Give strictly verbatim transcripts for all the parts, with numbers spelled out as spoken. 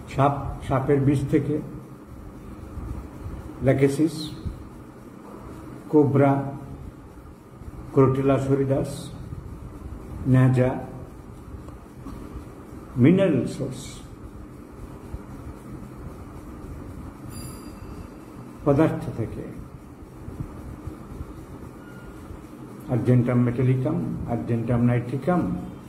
সাপ, সাপের বিষ থেকে lachesis, cobra, crotalus horridus, naja, mineral source, পদার্থ থেকে argentum metallicum, argentum nitricum,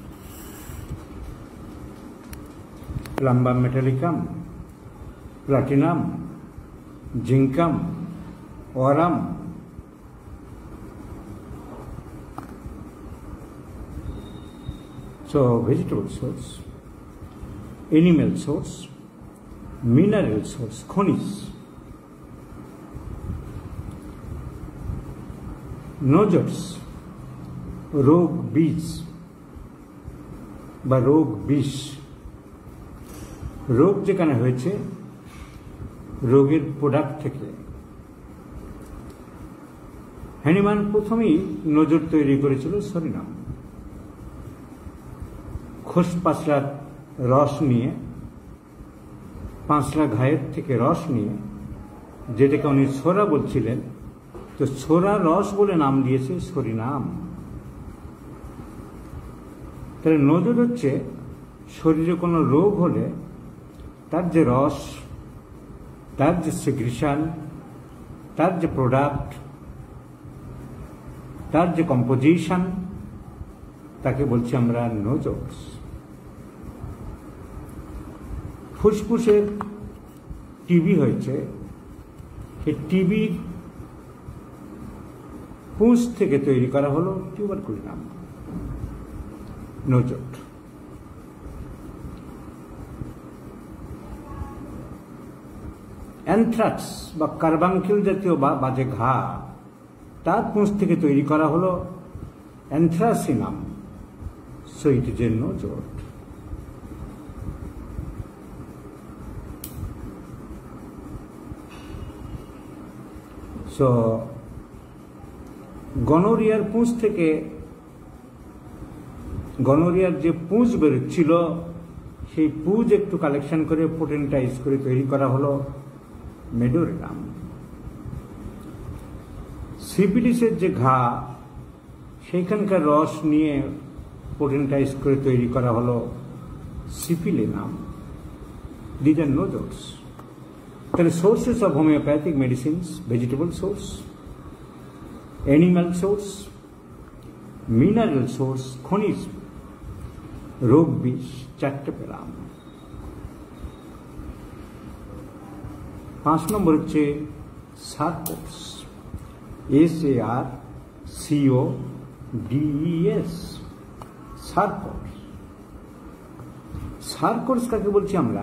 plumbum metallicum, platinum, zincum, aurum, so vegetable source, animal source, mineral source, খনিজ, নোজটস, রোগ বীজ বা রোগ বিষ। রোগ যেখানে হয়েছে রোগের প্রোডাক্ট থেকে। হ্যানিম্যান প্রথমেই নজর তৈরি করেছিল সরিনাম, খোস পাঁচলার রস নিয়ে, পাঁচলা ঘায়ের থেকে রস নিয়ে, যেটাকে উনি ছোরা বলছিলেন, তো ছোরা রস বলে নাম দিয়েছে সরিনাম। তাহলে নজর হচ্ছে শরীরে কোনো রোগ হলে তার যে রস, তার যে সিক্রিশন, তার যে প্রোডাক্ট, তার যে কম্পোজিশন, তাকে বলছি আমরা নোজস। ফুসফুসের টিবি হয়েছে, এই টিবির পুঁজ থেকে তৈরি করা হলো টিউবারকুলিনাম, নোজট। অ্যানথ্রাক্স বা কার্বাঙ্কিল জাতীয় বা বাজে ঘা, তার পুঁজ থেকে তৈরি করা হলো anthracinum, so it is a nosode. So গনোরিয়ার পুঁজ থেকে, গনোরিয়ার যে পুঁজ বেরোচ্ছিল, সেই পুঁজ একটু কালেকশন করে পোটেন্টাইজ করে তৈরি করা হলো মেডোরিনাম। সিফিলিসের যে ঘা, সেইখানকার রস নিয়ে পোটেন্টাইজ করে তৈরি করা হলো সিফিলিনাম। These are nosodes. তাহলে sources of homeopathic medicines: vegetable source, animal source, mineral source, খনিজ, রোগ বিষ, চারটে পেলাম। পাঁচ নম্বর হচ্ছে sarcodes, S A R C O D E S, sarcodes. Sarcodes কাকে বলছি আমরা?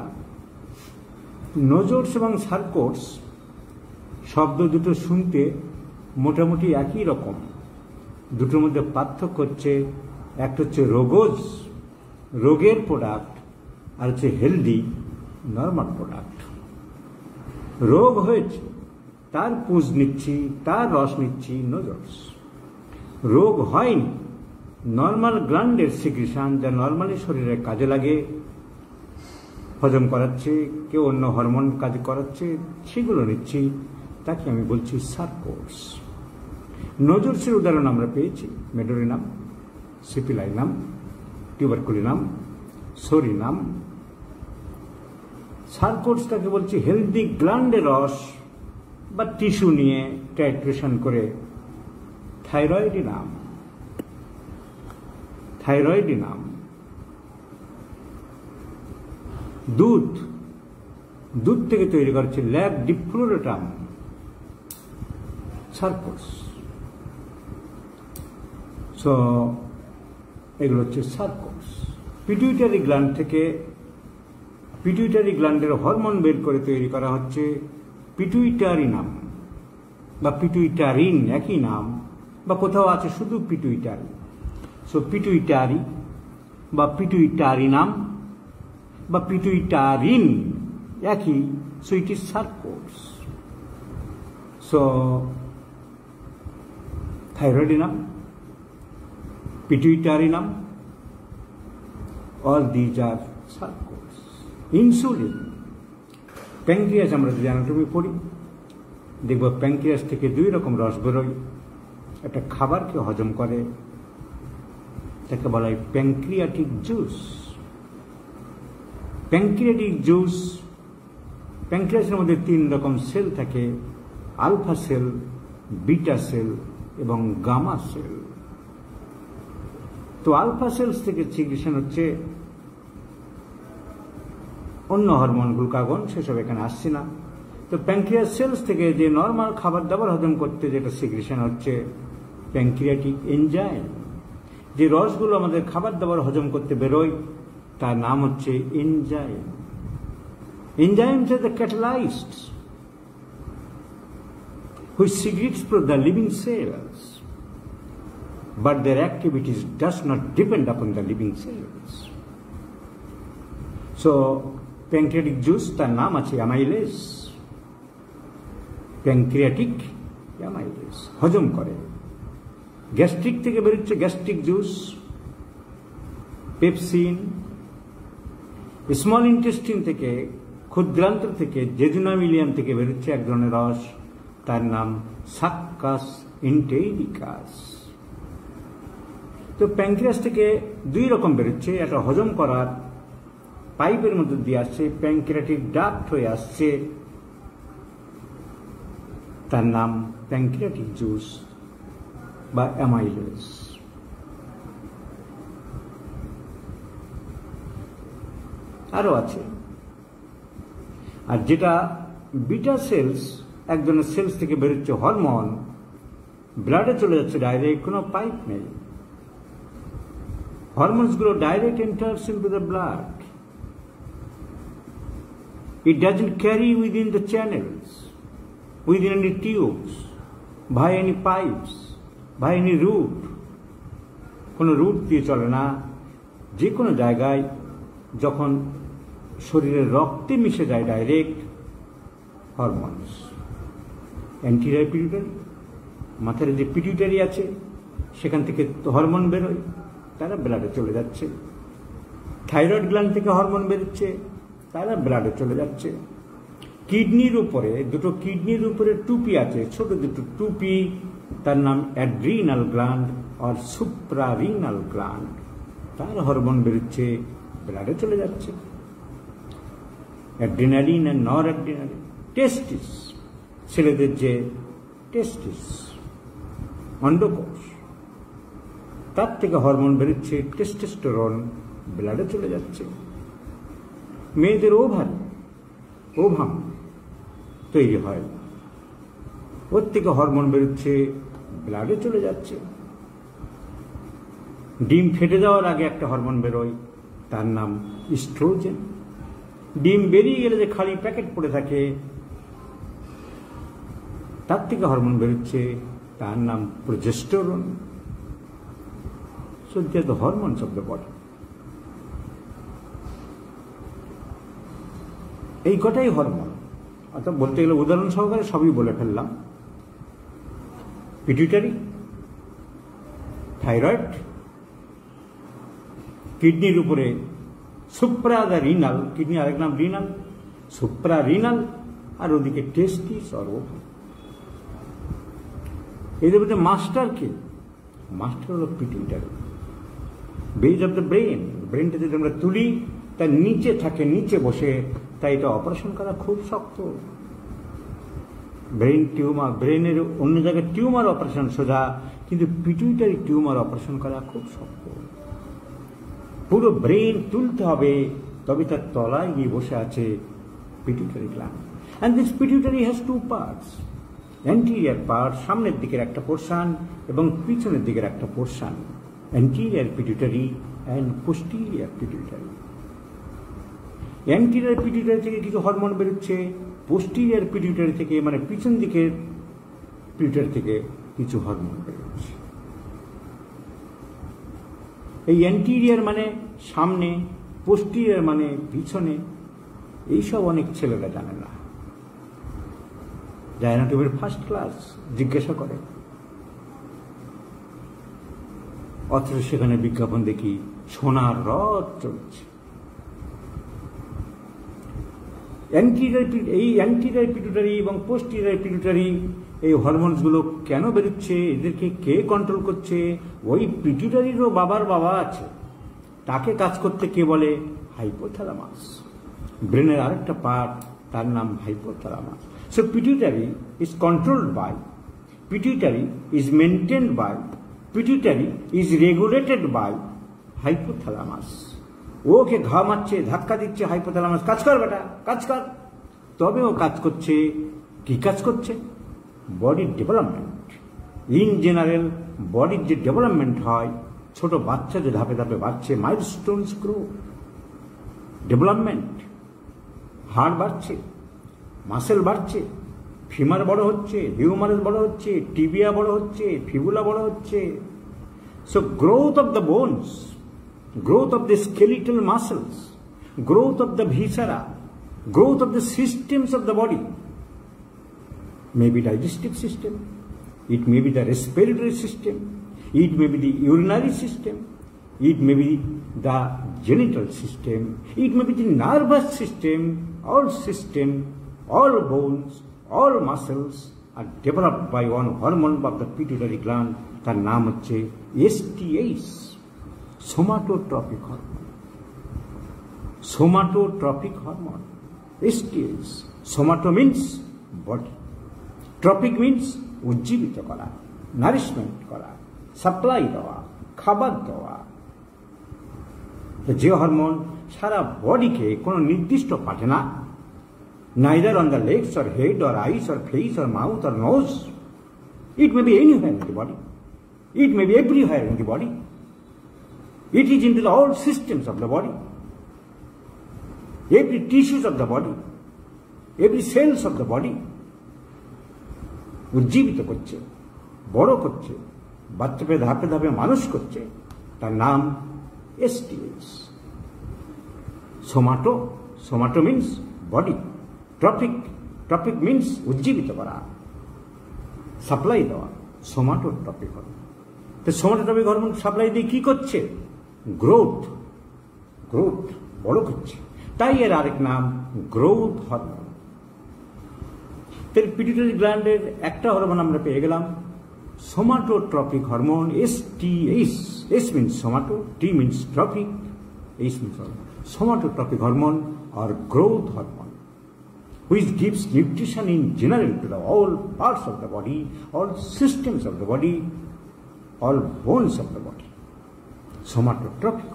নোজটস এবং সারকোর্স শব্দ দুটো শুনতে মোটামুটি একই রকম, দুটোর মধ্যে পার্থক্য হচ্ছে একটা হচ্ছে রোগজ, রোগের প্রোডাক্ট, আর হচ্ছে হেলদি, নর্মাল প্রোডাক্ট। রোগ হয়েছে, তার পুঁজ নিচ্ছি, তার রস নিচ্ছি, নোজটস। রোগ হয়নি, নর্মাল গ্ল্যান্ডের সিক্রিশন, যা নর্মালি শরীরে কাজে লাগে, হজম করাচ্ছে, কেউ অন্য হরমোন কাজ করাচ্ছে, সেগুলো নিচ্ছি, তাকে আমি বলছি সারকোর্স। নোজটসের উদাহরণ আমরা পেয়েছি মেডোরিনাম, সিপিলাইনাম, টিউবারকুলিনাম, সরিনাম। সারকোর্সটাকে বলছি হেলদি গ্ল্যান্ডের রস বা টিস্যু নিয়ে টাইট্রেশন করে থাইরয়েডিনাম, থাইরয়েডিনাম। দুধ, দুধ থেকে তৈরি করছে ল্যাব ডিফ্লোরেটাম, সারকোর্স। সো এগুলো হচ্ছে সারকোর্স। পিটুইটারি গ্ল্যান্ড থেকে, পিটুইটারি গ্ল্যান্ডের হরমোন বের করে তৈরি করা হচ্ছে পিটুইটারিনাম বা পিটুইটারিন, একই নাম, বা কোথাও আছে শুধু পিটুইটারি। সো পিটুইটারি বা পিটুইটারিনাম বা পিটুইটারিন একই, so it is sarcodes. So thyroidinum, pituitarinum, all these are circuits. Insulin, pancreas আমরা যদি অ্যানাটমি পড়ি দেখব প্যাঙ্ক্রিয়াস থেকে দুই রকম রস বেরোয়। একটা খাবারকে হজম করে, তাকে বলা হয় প্যাঙ্ক্রিয়াটিক জুস। প্যাঙ্ক্রিয়াটিক জুস, প্যাঙ্ক্রিয়াসের মধ্যে তিন রকম সেল থাকে, আলফা সেল, বিটা সেল এবং গামা সেল। তো আলফা সেলস থেকে সিক্রেশন হচ্ছে অন্য হরমোন, গ্লুকাগন, সেসব এখানে আসছে না। তো প্যাঙ্ক্রিয়াস সেলস থেকে যে নর্মাল খাবার দাবার হজম করতে যেটা সিক্রেশন হচ্ছে প্যাঙ্ক্রিয়াটিক এনজাইম। যে রসগুলো আমাদের খাবার দাবার হজম করতে বেরোয় তার নাম হচ্ছে enzyme. Enzymes are the catalysts which secretes from the living cells, but their activities does not depend upon the living cells. So, pancreatic juice তার নাম আছে অ্যামাইলেজ। প্যাঙ্ক্রিয়াটিক অ্যামাইলেজ হজম করে। গ্যাস্ট্রিক থেকে বেরোচ্ছে gastric juice, pepsin. Small intestine থেকে, ক্ষুদ্রান্ত্র থেকে, জেজুনাম ইলিয়াম থেকে বেরোচ্ছে এক ধরনের রস, তার নাম সাক্কাস ইন্টেরিকাস। তো প্যাঙ্ক্রিয়াস থেকে দুই রকম বেরোচ্ছে, একটা হজম করার পাইপের মধ্যে দিয়ে আসছে, প্যাঙ্ক্রিয়াটিক ডাক্ট হয়ে আসছে, তার নাম প্যাঙ্ক্রিয়াটিক জুস বা অ্যামাইলেজ। আরো আছে। আর যেটা বিটা সেলস, এক ধরনের সেলস থেকে বেরোচ্ছে হরমোন, ব্লাডে চলে যাচ্ছে ডাইরেক্ট, কোনো পাইপ নেই। হরমোনস গুলো direct enters into the blood. It doesn't carry within the channels, within any tubes, by any pipes, by any route. কোনো রুট দিয়ে চলে না। যে কোনো জায়গায় যখন শরীরের রক্তে মিশে যায় ডাইরেক্ট হরমোনস। অ্যান্টিরিয়র পিটিউটারি, মাথার যে পিটিউটারি আছে সেখান থেকে হরমোন বেরোয়, তারা ব্লাডে চলে যাচ্ছে। থাইরয়েড গ্ল্যান্ড থেকে হরমোন বেরোচ্ছে, তারা ব্লাডে চলে যাচ্ছে। কিডনির উপরে, দুটো কিডনির উপরে টুপি আছে, ছোট দুটো টুপি, তার নাম অ্যাড্রিনাল গ্ল্যান্ড আর সুপ্রারিনাল গ্ল্যান্ড, তার হরমোন বেরোচ্ছে, ব্লাডে চলে যাচ্ছে। অ্যাড্রিনালিন আর নর অ্যাড্রিনালিন। টেস্টিস, ছেলেদের যে টেস্টিস অন্ডকোষ, তার থেকে হরমোন বেরোচ্ছে, টেস্টোস্টেরন, ব্লাডে চলে যাচ্ছে। মেয়েদের ওভার, ওভাম তৈরি হয়, ওর থেকে হরমোন বেরোচ্ছে, ব্লাডে চলে যাচ্ছে। ডিম ফেটে যাওয়ার আগে একটা হরমোন বেরোয়, তার নাম ইস্ট্রোজেন। ডিম বেরিয়ে গেলে যে খালি প্যাকেট পড়ে থাকে, তার থেকে হরমোন বেরোচ্ছে, তার নাম progesterone. So they are the hormones of the body. এই কটাই হরমোন। অর্থাৎ বলতে গেলে উদাহরণ সহকারে সবই বলে ফেললাম। পিটুইটারি, থাইরয়েড, কিডনির উপরে সুপ্রা রিনাল, কিডনি আরেক নাম রিনাল, সুপ্রা রিনাল, আর ওদিকে টেস্টিস আর ওভাম। এদের মধ্যে মাস্টার কে? মাস্টার হলো pituitary, base of the brain. ব্রেনটা যদি আমরা তুলি তার নিচে থাকে, নিচে বসে, তাই এটা অপারেশন করা খুব শক্ত। ব্রেন টিউমার, ব্রেনের অন্য জায়গায় টিউমার অপারেশন সোজা, কিন্তু পিটুইটারি টিউমার অপারেশন করা খুব শক্ত। পুরো ব্রেন তুলতে হবে, তবে তার তলায় গিয়ে বসে আছে pituitary gland. And this pituitary has two parts. Anterior part, সামনের দিকের একটা পোর্শন এবং পিছনের দিকের একটা portion, anterior pituitary and posterior pituitary. Anterior pituitary থেকে কিছু হরমোন বেরোচ্ছে, পোস্টিরিয়ার পিটুইটারি থেকে মানে পিছন দিকের পিটুইটারি থেকে কিছু হরমোন বেরোচ্ছে। এই অ্যান্টিরিয়ার মানে সামনে, পোস্টিরিয়ার মানে পিছনে, এইসব অনেক ছেলেরা জানে না। যায় না টিভির ফার্স্ট ক্লাস জিজ্ঞাসা করে, অথচ সেখানে বিজ্ঞাপন দেখি সোনার রথ চলছে। অ্যান্টিরিয়র এই অ্যান্টিরিয়র পিটুটারি এবং পোস্টেরিয়র পিটুটারি এই হরমোনসগুলো কেন বেরোচ্ছে, এদেরকে কে কন্ট্রোল করছে? ওই পিটুটারিরও বাবার বাবা আছে, তাকে কাজ করতে কে বলে? হাইপোথ্যালামাস। ব্রেনের আরেকটা পার্ট, তার নাম hypothalamus. So pituitary is controlled by, pituitary is maintained by, pituitary is regulated by hypothalamus. Okay ঘা মারছে, ধাক্কা দিচ্ছে হাইপোথ্যালামাস, কাজ কর বেটা, কাজ কর। তবে ও কাজ করছে, কি কাজ করছে? বডির ডেভেলপমেন্ট। ইন জেনারেল বডির যে ডেভেলপমেন্ট হয়, ছোট বাচ্চা যে ধাপে ধাপে বাড়ছে, মাইলস্টোনস গ্রো, ডেভেলপমেন্ট, হাড় বাড়ছে, মাসেল বাড়ছে, ফিমার বড় হচ্ছে, হিউমারাস বড় হচ্ছে, টিবিয়া বড় হচ্ছে, ফিবুলা বড় হচ্ছে। So growth of the bones, growth of the skeletal muscles, growth of the viscera, growth of the systems of the body, maybe digestive system, it may be the respiratory system, it may be the urinary system, it may be the genital system, it may be the nervous system. All system, all bones, all muscles are developed by one hormone of the pituitary gland. তার নাম হচ্ছে S T H, somatotropic hormone. Somatotropic hormone, S T H. Somato means body, tropic means উজ্জীবিত করা, nourishment করা, supply দেওয়া, খাবার দেওয়া। যে হরমোন সারা বডিকে কোনো নির্দিষ্ট পাঠে না, neither on the legs or head or eyes or face or mouth or nose. It may be anywhere in the body. It may be everywhere in the body. It is into the all systems of the body, every tissues of the body, every cells of the body. উজ্জীবিত করছে, বড় করছে, বাচ্চাকে ধাপে ধাপে মানুষ করছে। তার নাম S T H. Somato, somato means body, tropic, tropic means উজ্জীবিত করা, সাপ্লাই দেওয়া, সোমাটোট্রপিক হরমোন। তো সোমাটোট্রপিক হরমোন সাপ্লাই দিয়ে কি করছে? গ্রোথ, গ্রোথ, বড় করছে। তাই এর আরেক নাম গ্রোথ হরমোন। তাহলে পিটুইটারি গ্ল্যান্ডের একটা হরমোন আমরা পেয়ে গেলাম, somatotropic hormone, S T H. S means somato, T means tropic, H means somatotropic hormone or growth hormone, which gives nutrition in general to the all parts of the body, all systems of the body, all bones of the body. Somatotropic.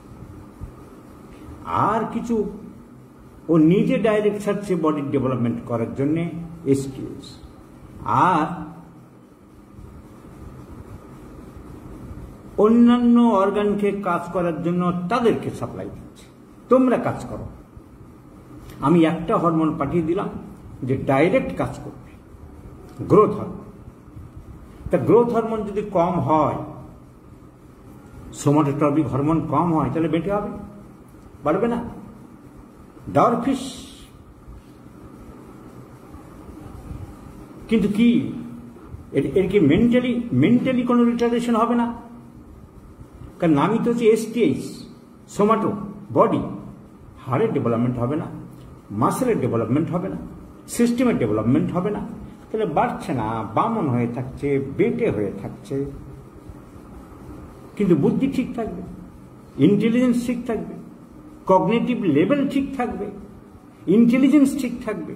আর কিছু ও নিজে direct ছাড়ছে বডির development করার জন্য, S T H. আর অন্যান্য অর্গানকে কাজ করার জন্য তাদেরকে সাপ্লাই দিচ্ছে, তোমরা কাজ করো। আমি একটা হরমোন পাঠিয়ে দিলাম যে ডাইরেক্ট কাজ করবে, গ্রোথ হরমোন। তা গ্রোথ হরমোন যদি কম হয়, সোমাটোট্রপিক হরমোন কম হয়, তাহলে বেটে হবে, বাড়বে না, ডরফিশ। কিন্তু কি এর কি মেন্টালি মেন্টালি কোনো রিটার্ডেশন হবে না? কারণ নামই তো হচ্ছে S T H, somato, body. হাড়ের ডেভেলপমেন্ট হবে না, মাসেলের ডেভেলপমেন্ট হবে না, সিস্টেমের ডেভেলপমেন্ট হবে না। তাহলে বাড়ছে না, বামন হয়ে থাকছে, বেটে হয়ে থাকছে। কিন্তু বুদ্ধি ঠিক থাকবে, ইন্টেলিজেন্স ঠিক থাকবে, কগনিটিভ লেভেল ঠিক থাকবে, ইন্টেলিজেন্স ঠিক থাকবে।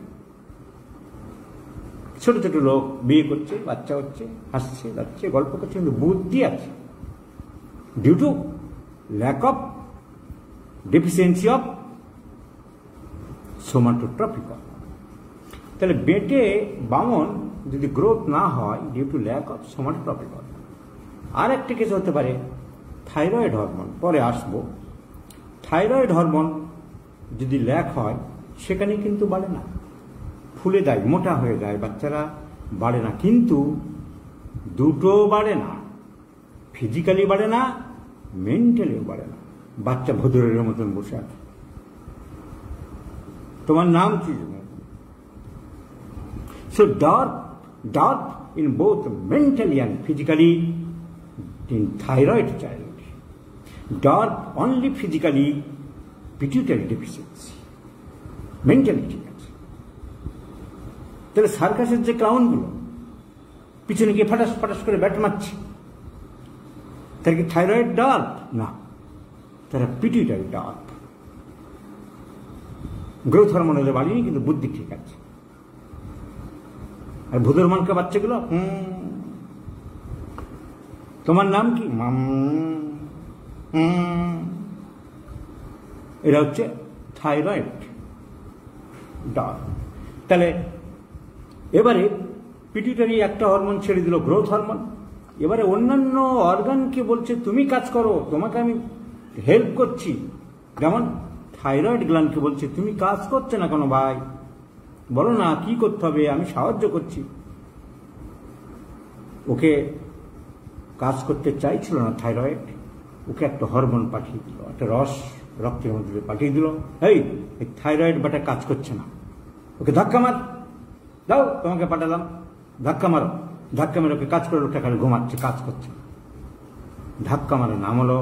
ছোট ছোট লোক বিয়ে করছে, বাচ্চা হচ্ছে, হাসছে, যাচ্ছে, গল্প করছে, কিন্তু বুদ্ধি আছে। Due to lack of, deficiency of somatotropic. তাহলে বেটে বামন যদি গ্রোথ না হয় due to lack of somatotropic. আর একটা কেস হতে পারে থাইরয়েড হরমোন, পরে আসবো। থাইরয়েড হরমোন যদি ল্যাক হয়, সেখানে কিন্তু বাড়ে না, ফুলে যায়, মোটা হয়ে যায়, বাচ্চারা বাড়ে না। কিন্তু দুটো বাড়ে না, ফিজিক্যালি বাড়ে না, মেন্টালিও বাড়ে না। বাচ্চা ভদরের মতন বসে আছে। তোমার নাম কি? So dot dot in both mentally and physically in thyroid child, dot only physically, pituitary deficiency, mentally. তাহলে সার্কাসের যে ক্লাউনগুলো পিছনে গিয়ে ফাটাস ফাটাস করে ব্যাট মারছে, তারা কি থাইরয়েড ডেভেলপ? না, তারা পিটুইটারি ডেভেলপ। গ্রোথ হরমোন হলে বাড়িনি, কিন্তু বুদ্ধি ঠিক আছে। আর ভূতের মানকা বাচ্চাগুলো, তোমার নাম কি? এটা হচ্ছে থাইরয়েড ডেভেলপ। তাহলে এবারে পিটুইটারি একটা হরমোন ছেড়ে দিল, গ্রোথ হরমোন। এবারে অন্যান্য অর্গানকে বলছে তুমি কাজ করো, তোমাকে আমি হেল্প করছি। যেমন থাইরয়েড গ্ল্যান্ডকে বলছে তুমি কাজ করছে না কেন ভাই, বলো না কি করতে হবে, আমি সাহায্য করছি। ওকে কাজ করতে চাইছিল না থাইরয়েড, ওকে একটা হরমোন পাঠিয়ে দিল, একটা রস রক্তের মধ্যে পাঠিয়ে দিল, এই থাইরয়েড বাটা কাজ করছে না, ওকে ধাক্কা মার, দাও তোমাকে পাঠালাম, ধাক্কা মারো। ধাক্কা মেরে ওকে কাজ করে, লোকটা খালি ঘুমাচ্ছে, কাজ করছে। ধাক্কা মারার নাম হলো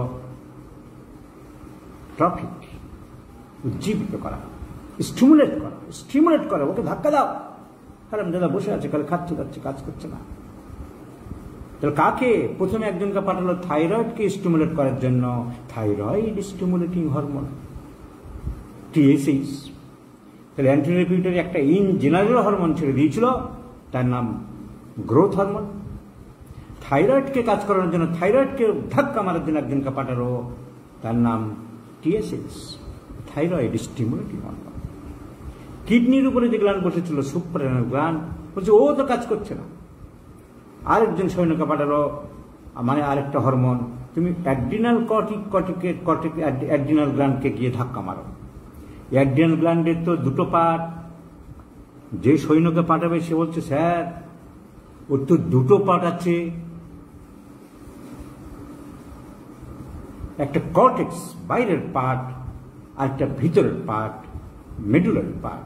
ট্রফিক, উজ্জীবিত করা, স্টিমুলেট করা। স্টিমুলেট করা, ওকে ধাক্কা দাও। কারণ দাদা বসে আছে, কালে খাচ্ছে যাচ্ছে, কাজ করছে না। তাহলে কাকে প্রথমে একজনকে পাঠালো? থাইরয়েডকে স্টিমুলেট করার জন্য, থাইরয়েড স্টিমুলেটিং হরমোন টিএসএইচ। তাহলে অ্যান্টিরিপিউটারি একটা ইন জেনারেল হরমোন ছেড়ে দিয়েছিল, তার নাম গ্রোথ হরমোন। থাইরয়েডকে কাজ করানোর জন্য, থাইরয়েডকে ধাক্কা মারার জন্য একজনকে পাঠালো, তার নাম টিএসএইচ, থাইরয়েড স্টিমুলেটিং হরমোন। কিডনির উপরে যে গ্ল্যান্ড বসেছিল, সুপ্রারেনাল গ্ল্যান্ড, বলছে ও তো কাজ করছে না, আরেকজন সৈন্যকে পাঠালো, মানে আরেকটা হরমোন, তুমি অ্যাড্রিনাল কর্টিক কর্টিকে কর্টিক অ্যাড্রিনাল গ্ল্যান্ডকে গিয়ে ধাক্কা মারো। অ্যাড্রিনাল গ্ল্যান্ডের তো দুটো পার্ট, যে সৈন্যকে পাঠাবে সে বলছে স্যার ওর তো দুটো পার্ট আছে, একটা কর্টেক্স বাইরের পার্ট আর একটা ভিতরের পার্ট মেডুলারি পার্ট।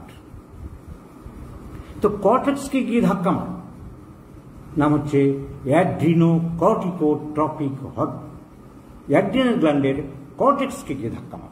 তো কর্টেক্সকে গিয়ে ধাক্কা মার, নাম হচ্ছে অ্যাড্রিনো কর্টিকোট্রপিক হরমোন। অ্যাড্রিনাল গ্ল্যান্ডের কর্টেক্সকে গিয়ে ধাক্কা মার।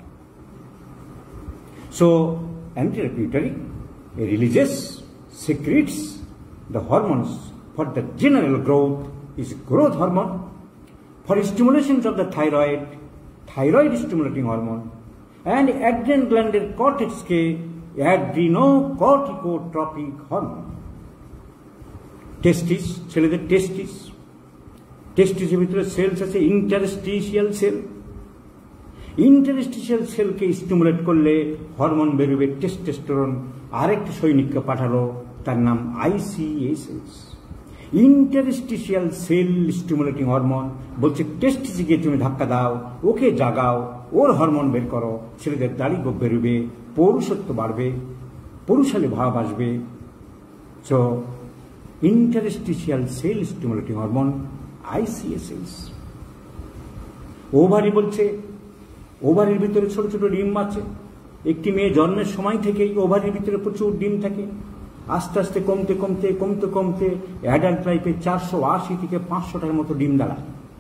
So anti-pituitary releases, secretes the hormones for the general growth is growth hormone, for stimulation of the thyroid, thyroid stimulating hormone, and adrenal gland cortex ke adrenocorticotropic hormone. Testis, ছেলেদের testis, testis এর ভিতরে cells আছে interstitial cell. Interstitial সেলকে stimulate করলে hormone বেরোবে testosterone. আরেকটা সৈনিককে পাঠালো, তার নাম ICSS, interstitial cell stimulating hormone. বলছে টেস্টিসে গিয়ে তুমি ধাক্কা দাও, ওকে জাগাও, ওর হরমোন বের করো, ছেলেদের দাড়ি গোপ বেরোবে, পৌরুষত্ব বাড়বে, পৌরুষালী ভাব আসবে। So interstitial cell stimulating hormone ICSS. Ovary বলছে ওভারির ভিতরে ছোট ছোট ডিম আছে। একটি মেয়ে জন্মের সময় থেকেই ওভারির ভিতরে প্রচুর ডিম থাকে। আস্তে আস্তে কমতে কমতে কমতে কমতে অ্যাডাল্ট লাইফে চারশো আশি থেকে পাঁচশোটার মতো ডিম দাঁড়ায়।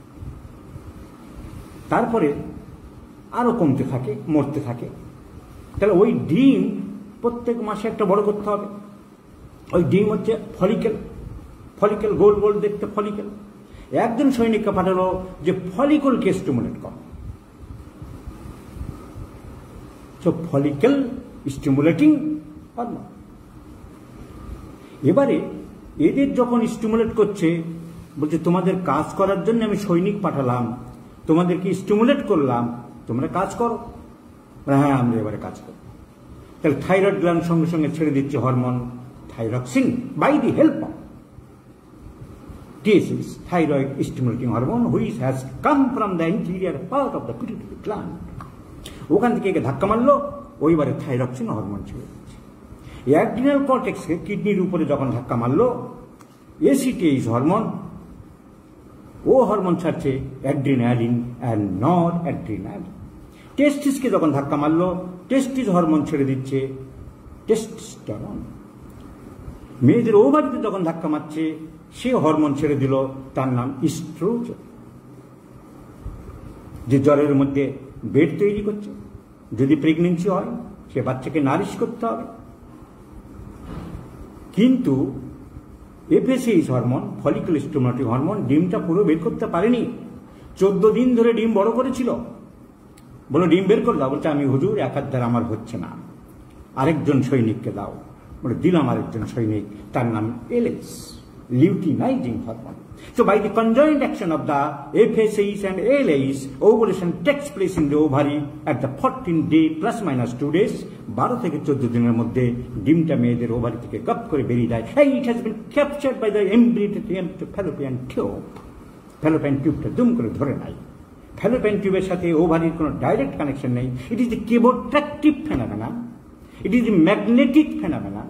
তারপরে আরো কমতে থাকে, মরতে থাকে। তাহলে ওই ডিম প্রত্যেক মাসে একটা বড় করতে হবে। ওই ডিম হচ্ছে ফলিকেল, ফলিকেল গোল গোল দেখতে ফলিকেল। একজন সৈনিককে পাঠালো যে ফলিকলকে স্টিমুলেট করো। তো ফলিকেল স্টিমুলেটিং হরমোন। এবারে এদের যখন স্টিমুলেট করছে, বলছে তোমাদের কাজ করার জন্য আমি সৈনিক পাঠালাম, তোমাদেরকে স্টিমুলেট করলাম, তোমরা কাজ করো। হ্যাঁ আমরা এবারে কাজ করো। তাহলে থাইরয়েড গ্ল্যান্ড সঙ্গে সঙ্গে ছেড়ে দিচ্ছে hormone thyroxine by the help of TSH, thyroid stimulating hormone, which has come from the interior part of the pituitary gland. ওখান থেকে একে ধাক্কা মারলো, ওইবারে থাইরক্সিন হরমোন ছেড়ে দিচ্ছে। অ্যাড্রিনাল কর্টেক্সকে কিডনির উপরে যখন ধাক্কা মারলো, এসিটিএইচ হরমোন, ও হরমোন ছাড়ছে অ্যাড্রিনালিন অ্যান্ড নর অ্যাড্রিনালিন। টেস্টিসকে যখন ধাক্কা মারলো, টেস্টিস হরমোন ছেড়ে দিচ্ছে টেস্টোস্টেরন। মেয়েদের ওভারিতে যখন ধাক্কা মারছে, সে হরমোন ছেড়ে দিল, তার নাম ইস্ট্রোজেন। যে জ্বরের মধ্যে বেড তৈরি করছে, যদি প্রেগনেন্সি হয় সে বাচ্চাকে নারিশ করতে হবে। কিন্তু FSH hormone, follicular stimulating hormone, ডিমটা পুরো বের করতে পারেনি। চোদ্দ দিন ধরে ডিম বড় করেছিল। বলো ডিম বের করে দাও, বলছে আমি হুজুর এক হাত দ্বারা আমার হচ্ছে না, আরেকজন সৈনিককে দাও। বলে দিলাম আরেকজন সৈনিক, তার নাম LS, luteinizing hormone. So by the conjoint action of the F S H and L H, ovulation takes place in the ovary at the fourteen day plus minus two days. বারো থেকে চোদ্দ দিনের মধ্যে ডিমটা মেয়েদের ওভারি থেকে গপ করে বেরিয়ে যায়। Hey, it has been captured by the embryonic fallopian tube. fallopian টিউবটা দুম করে ধরে নেয়। fallopian টিউবের সাথে ওভারির কোনো ডাইরেক্ট কানেকশন নেই। It is the chemotractive phenomenon. It is the magnetic phenomenon.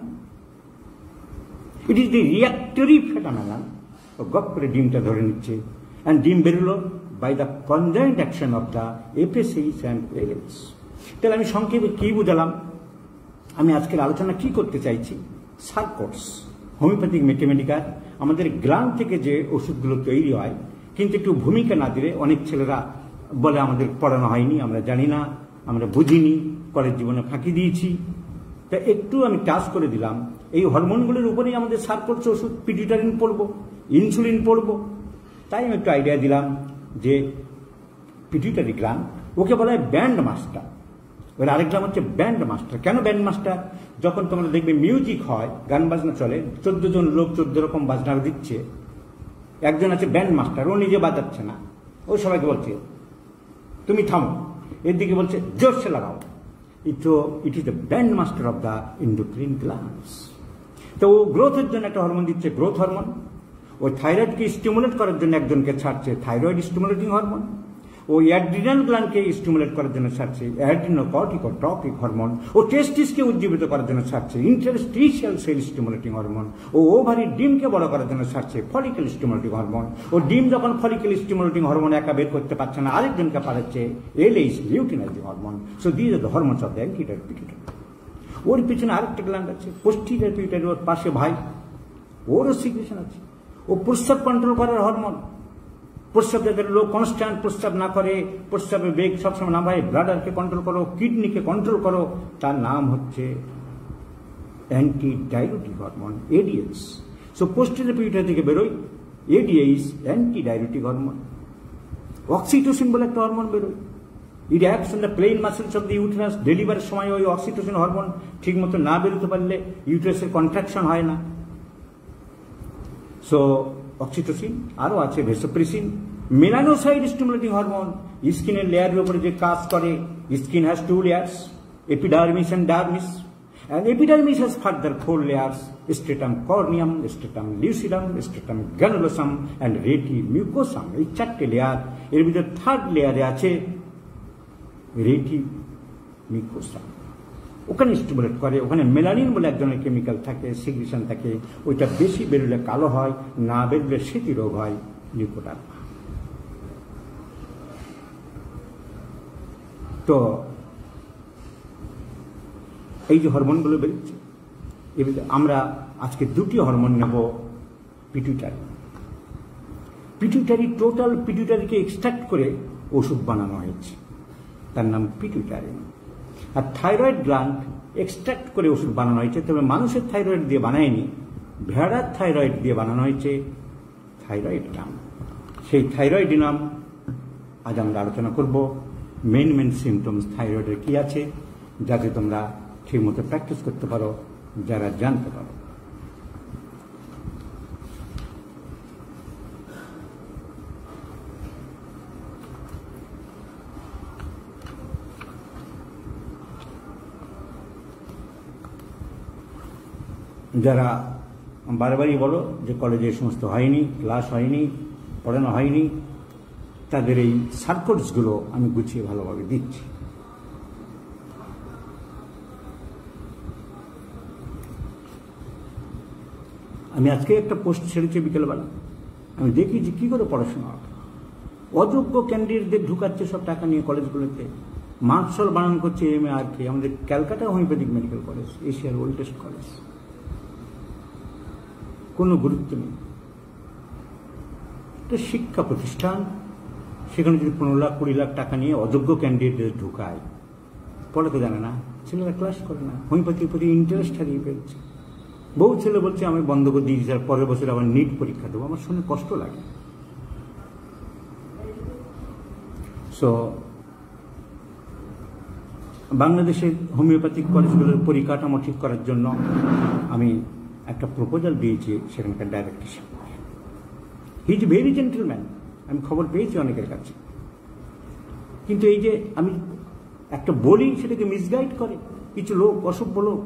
It is the reactory phenomenon. ও গপ করে ডিমটা ধরে নিচ্ছে, and ডিম বেরোলো by the conjoint action of the F S H and L H. তাহলে আমি সংক্ষেপে কি বুঝালাম, আমি আজকের আলোচনা কি করতে চাইছি? সার্কোটস, হোমিওপ্যাথিক ম্যাথমেটিকার, আমাদের গ্রাম থেকে যে ওষুধগুলো তৈরি হয়, কিন্তু একটু ভূমিকা না দিলে অনেক ছেলেরা বলে আমাদের পড়ানো হয়নি, আমরা জানি না, আমরা বুঝিনি, কলেজ জীবনে ফাঁকি দিয়েছি। তা একটু আমি টাচ করে দিলাম, এই হরমোনগুলোর উপরেই আমাদের সার্কোটস ওষুধ, পিটুইটারিন পড়বো, ইনসুলিন পড়বো। তাই আমি একটু আইডিয়া দিলাম যে পিটুইটারি গ্ল্যান্ড, ওকে বলা হয় ব্যান্ড মাস্টার। ওর আরেক গ্রাম হচ্ছে ব্যান্ড মাস্টার। কেন ব্যান্ড মাস্টার? যখন তোমরা দেখবে মিউজিক হয়, গান বাজনা চলে, চোদ্দ জন লোক চোদ্দ রকম বাজনা দিচ্ছে, একজন আছে ব্যান্ড মাস্টার, ও নিজে বাজাচ্ছে না, ও সবাইকে বলছে তুমি থামো, এর দিকে বলছে জোরসে লাগাও। ইটো it is the band master of the endocrine glands. তো ও গ্রোথের জন্য একটা হরমোন দিচ্ছে, গ্রোথ হরমোন। ও থাইরয়েডকে স্টিমুলেট করার জন্য একজনকে ছাড়ছে, থাইরয়েড স্টিমুলেটিং হরমোন। ও অ্যাড্রিনাল গ্ল্যান্ডকে স্টিমুলেট করার জন্য ছাড়ছে, অ্যাড্রিনোকর্টিকোট্রপিক হরমোন। ও টেস্টিসকে উজ্জীবিত করার জন্য ছাড়ছে, ইন্টারস্টিশিয়াল সেল স্টিমুলেটিং হরমোন। ও ওভারির ডিমকে বড় করার জন্য ছাড়ছে, ফলিকল স্টিমুলেটিং হরমোন। ও ডিম যখন ফলিকল স্টিমুলেটিং হরমোন একা বের করতে পারছে না, আরেকজনকে পাঠাচ্ছে LH, luteinizing hormone. So this are the hormones of the anterior pituitary. ওর পিছনে আরেকটা গ্ল্যান্ড আছে, পোস্টিরিয়র পিটুইটারি, ওর পাশে ভাই, ওরও সিক্রেশন আছে। ও প্রস্রাব কন্ট্রোল করার হরমোন। প্রস্রাব যাদের লোক কনস্ট্যান্ট প্রস্রাব না করে, প্রস্রাবের বেগ সবসময় না হয়, ব্লাডারকে কন্ট্রোল করো, কিডনিকে কন্ট্রোল করো, তার নাম হচ্ছে antidiuretic hormone, ADH. So posterior pituitary থেকে বেরোয় ADH, antidiuretic hormone. Oxytocin বলে একটা হরমোন বেরোয়, it acts on the plain muscles of the uterus. ডেলিভারির সময় ওই অক্সিটোসিন হরমোন ঠিক মতো না বেরোতে পারলে ইউটেরাসের কন্ট্রাকশন হয় না। সো অক্সিটোসিন, আরও আছে ভেসোপ্রেসিন, মেলানোসাইড স্টিমুলেটিং হরমোন। স্কিনের লেয়ারের উপরে যে কাজ করে, skin has two layers, epidermis and dermis, and epidermis has further four layers: stratum corneum, stratum lucidum, stratum granulosum and reti mucosum. এই চারটে লেয়ার, এর ভিতরে থার্ড লেয়ারে আছে রেটি মিউকোসাম। ওখানে স্টিমুলেট করে, ওখানে মেলানিন বলে এক ধরনের কেমিক্যাল থাকে, সিগ্রেশন থাকে। ওইটা বেশি বেরোলে কালো হয়, না বেরোলে স্মৃতি রোগ হয়, লিউকোডার্মা। তো এই যে হরমোনগুলো বেরোচ্ছে, আমরা আজকে দুটি হরমোন নেব। পিটুইটারি, পিটুইটারি টোটাল পিটুইটারিকে এক্সট্রাক্ট করে ওষুধ বানানো হয়েছে, তার নাম পিটুইটারি। আর থাইরয়েড গ্ল্যান্ড এক্সট্রাক্ট করে ওষুধ বানানো হয়েছে, তবে মানুষের থাইরয়েড দিয়ে বানায়নি, ভেড়ার থাইরয়েড দিয়ে বানানো হয়েছে থাইরয়েড নাম। সেই থাইরয়েড নাম আজ আমরা আলোচনা করব। মেন মেন সিমটমস থাইরয়েডের কি আছে, যাতে তোমরা ঠিক মতো প্র্যাকটিস করতে পারো, যারা জানতে পারো। যারা বারবারই বলো যে কলেজে সমস্ত হয়নি, ক্লাস হয়নি, পড়ানো হয়নি, তাদের এই সার্কোটসগুলো আমি গুছিয়ে ভালোভাবে দিচ্ছি। আমি আজকে একটা পোস্ট ছেড়েছি বিকেলবেলা, আমি দেখি যে কী করে পড়াশোনা হবে। অযোগ্য ক্যান্ডিডেটদের ঢুকাচ্ছে সব টাকা নিয়ে কলেজগুলোতে, মার্কশল বানানো করছে এম এ আর কে। আমাদের ক্যালকাটা হোমিওপ্যাথিক মেডিকেল কলেজ, এশিয়ার ওল্ডেস্ট কলেজ, কোনো গুরুত্ব নেই। এটা শিক্ষা প্রতিষ্ঠান, সেখানে যদি পনেরো লাখ কুড়ি লাখ টাকা নিয়ে অযোগ্য ক্যান্ডিডেটদের ঢুকায়, পড়াতে জানে না, ছেলেরা ক্লাস করে না, হোমিওপ্যাথির প্রতি ইন্টারেস্ট হারিয়ে ফেলছে। বহু ছেলে বলছে আমি বন্ধ করে দিয়েছি স্যার, পরের বছর আবার নিট পরীক্ষা দেবো। আমার শুনে কষ্ট লাগে। সো বাংলাদেশের হোমিওপ্যাথিক কলেজগুলোর পরিকাঠামো ঠিক করার জন্য আমি একটা প্রপোজাল দিয়েছি সেখানকার ডাইরেক্টর হিসেবে। হি ইজ ভেরি জেন্টলম্যান, আমি খবর পেয়েছি অনেকের কাছে। কিন্তু এই যে আমি একটা বলি সেটাকে মিসগাইড করে কিছু লোক, অসভ্য লোক।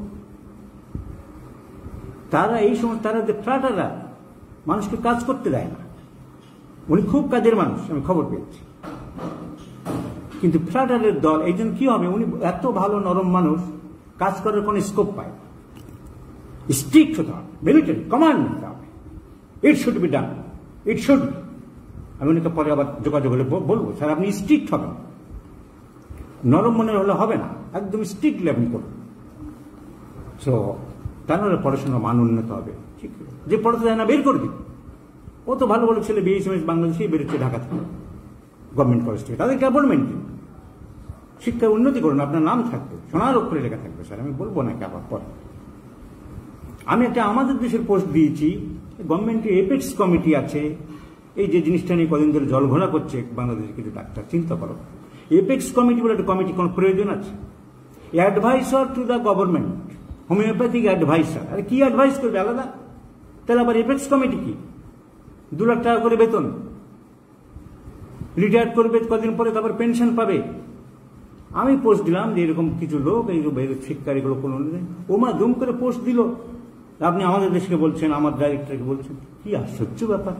তারা এই সময় তারা যে ফ্রাটাররা মানুষকে কাজ করতে দেয় না। উনি খুব কাজের মানুষ, আমি খবর পেয়েছি। কিন্তু ফ্রাটারের দল এই জন্য কি হবে, উনি এত ভালো নরম মানুষ, কাজ করার কোনো স্কোপ পায়। স্ট্রিক্ট হতে হবে, মিলিটারি কমান্ড নিতে হবে, it should be done, it should. আমি উনিকে পরে আবার যোগাযোগ হলে বলবো স্যার আপনি স্ট্রিক্ট হবেন, নরম মনে হলে হবে না, একদম স্ট্রিক্টলি আপনি করুন। সো তা নাহলে পড়াশোনার মান উন্নত হবে। ঠিক, যে পড়াতে যায় না বের করে দিন। ও তো ভালো ভালো ছেলে বিএসএমএস বাংলাদেশেই বেরোচ্ছে ঢাকা থেকে, গভর্নমেন্ট কলেজ থেকে, তাদেরকে অ্যাপয়েন্টমেন্ট দিন, শিক্ষায় উন্নতি করুন, আপনার নাম থাকবে, সোনার অক্ষরে লেখা থাকবে। স্যার আমি বলবো নাকি আবার পরে। আমি একটা আমাদের দেশের পোস্ট দিয়েছি, গভর্নমেন্টের এপেক্স কমিটি আছে, এই যে জিনিসটা নিয়ে কদিন ধরে জল ঘোলা করছে বাংলাদেশের কিছু ডাক্তার, চিন্তা করো। এপেক্স কমিটি বলে একটা কমিটি কোন প্রয়োজন আছে? Adviser to the government, homoeopathic adviser. আরে কি অ্যাডভাইস করবে আলাদা? তাহলে আবার এপেক্স কমিটি কি? দু লাখ টাকা করে বেতন, রিটায়ার করবে কদিন পরে, তারপর পেনশন পাবে। আমি পোস্ট দিলাম যে এরকম কিছু লোক এই শিক্ষার এগুলো কোনো ওমা দুম করে পোস্ট দিল। আপনি আমাদের দেশকে বলছেন, আমার ডাইরেক্টরকে বলছেন, কি আশ্চর্য ব্যাপার।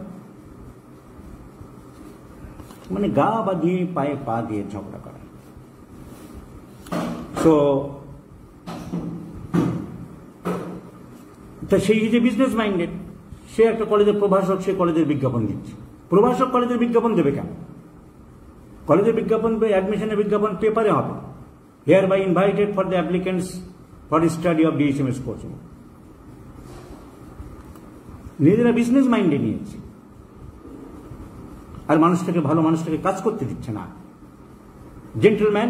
মানে গা বা দিয়ে পায়ে পা দিয়ে ঝগড়া করা। তো সেই যে বিজনেস মাইন্ডেড, সে একটা কলেজের প্রভাষক, সে কলেজের বিজ্ঞাপন দিচ্ছে। প্রভাষক কলেজের বিজ্ঞাপন দেবে কেন? কলেজের বিজ্ঞাপন, অ্যাডমিশনের বিজ্ঞাপন পেপারে হবে, hereby invited for the applicants for study of DSMS coaching. নিজেরা বিজনেস মাইন্ডে নিয়েছে, আর মানুষটাকে, ভালো মানুষটাকে কাজ করতে দিচ্ছে না। জেন্টলম্যান,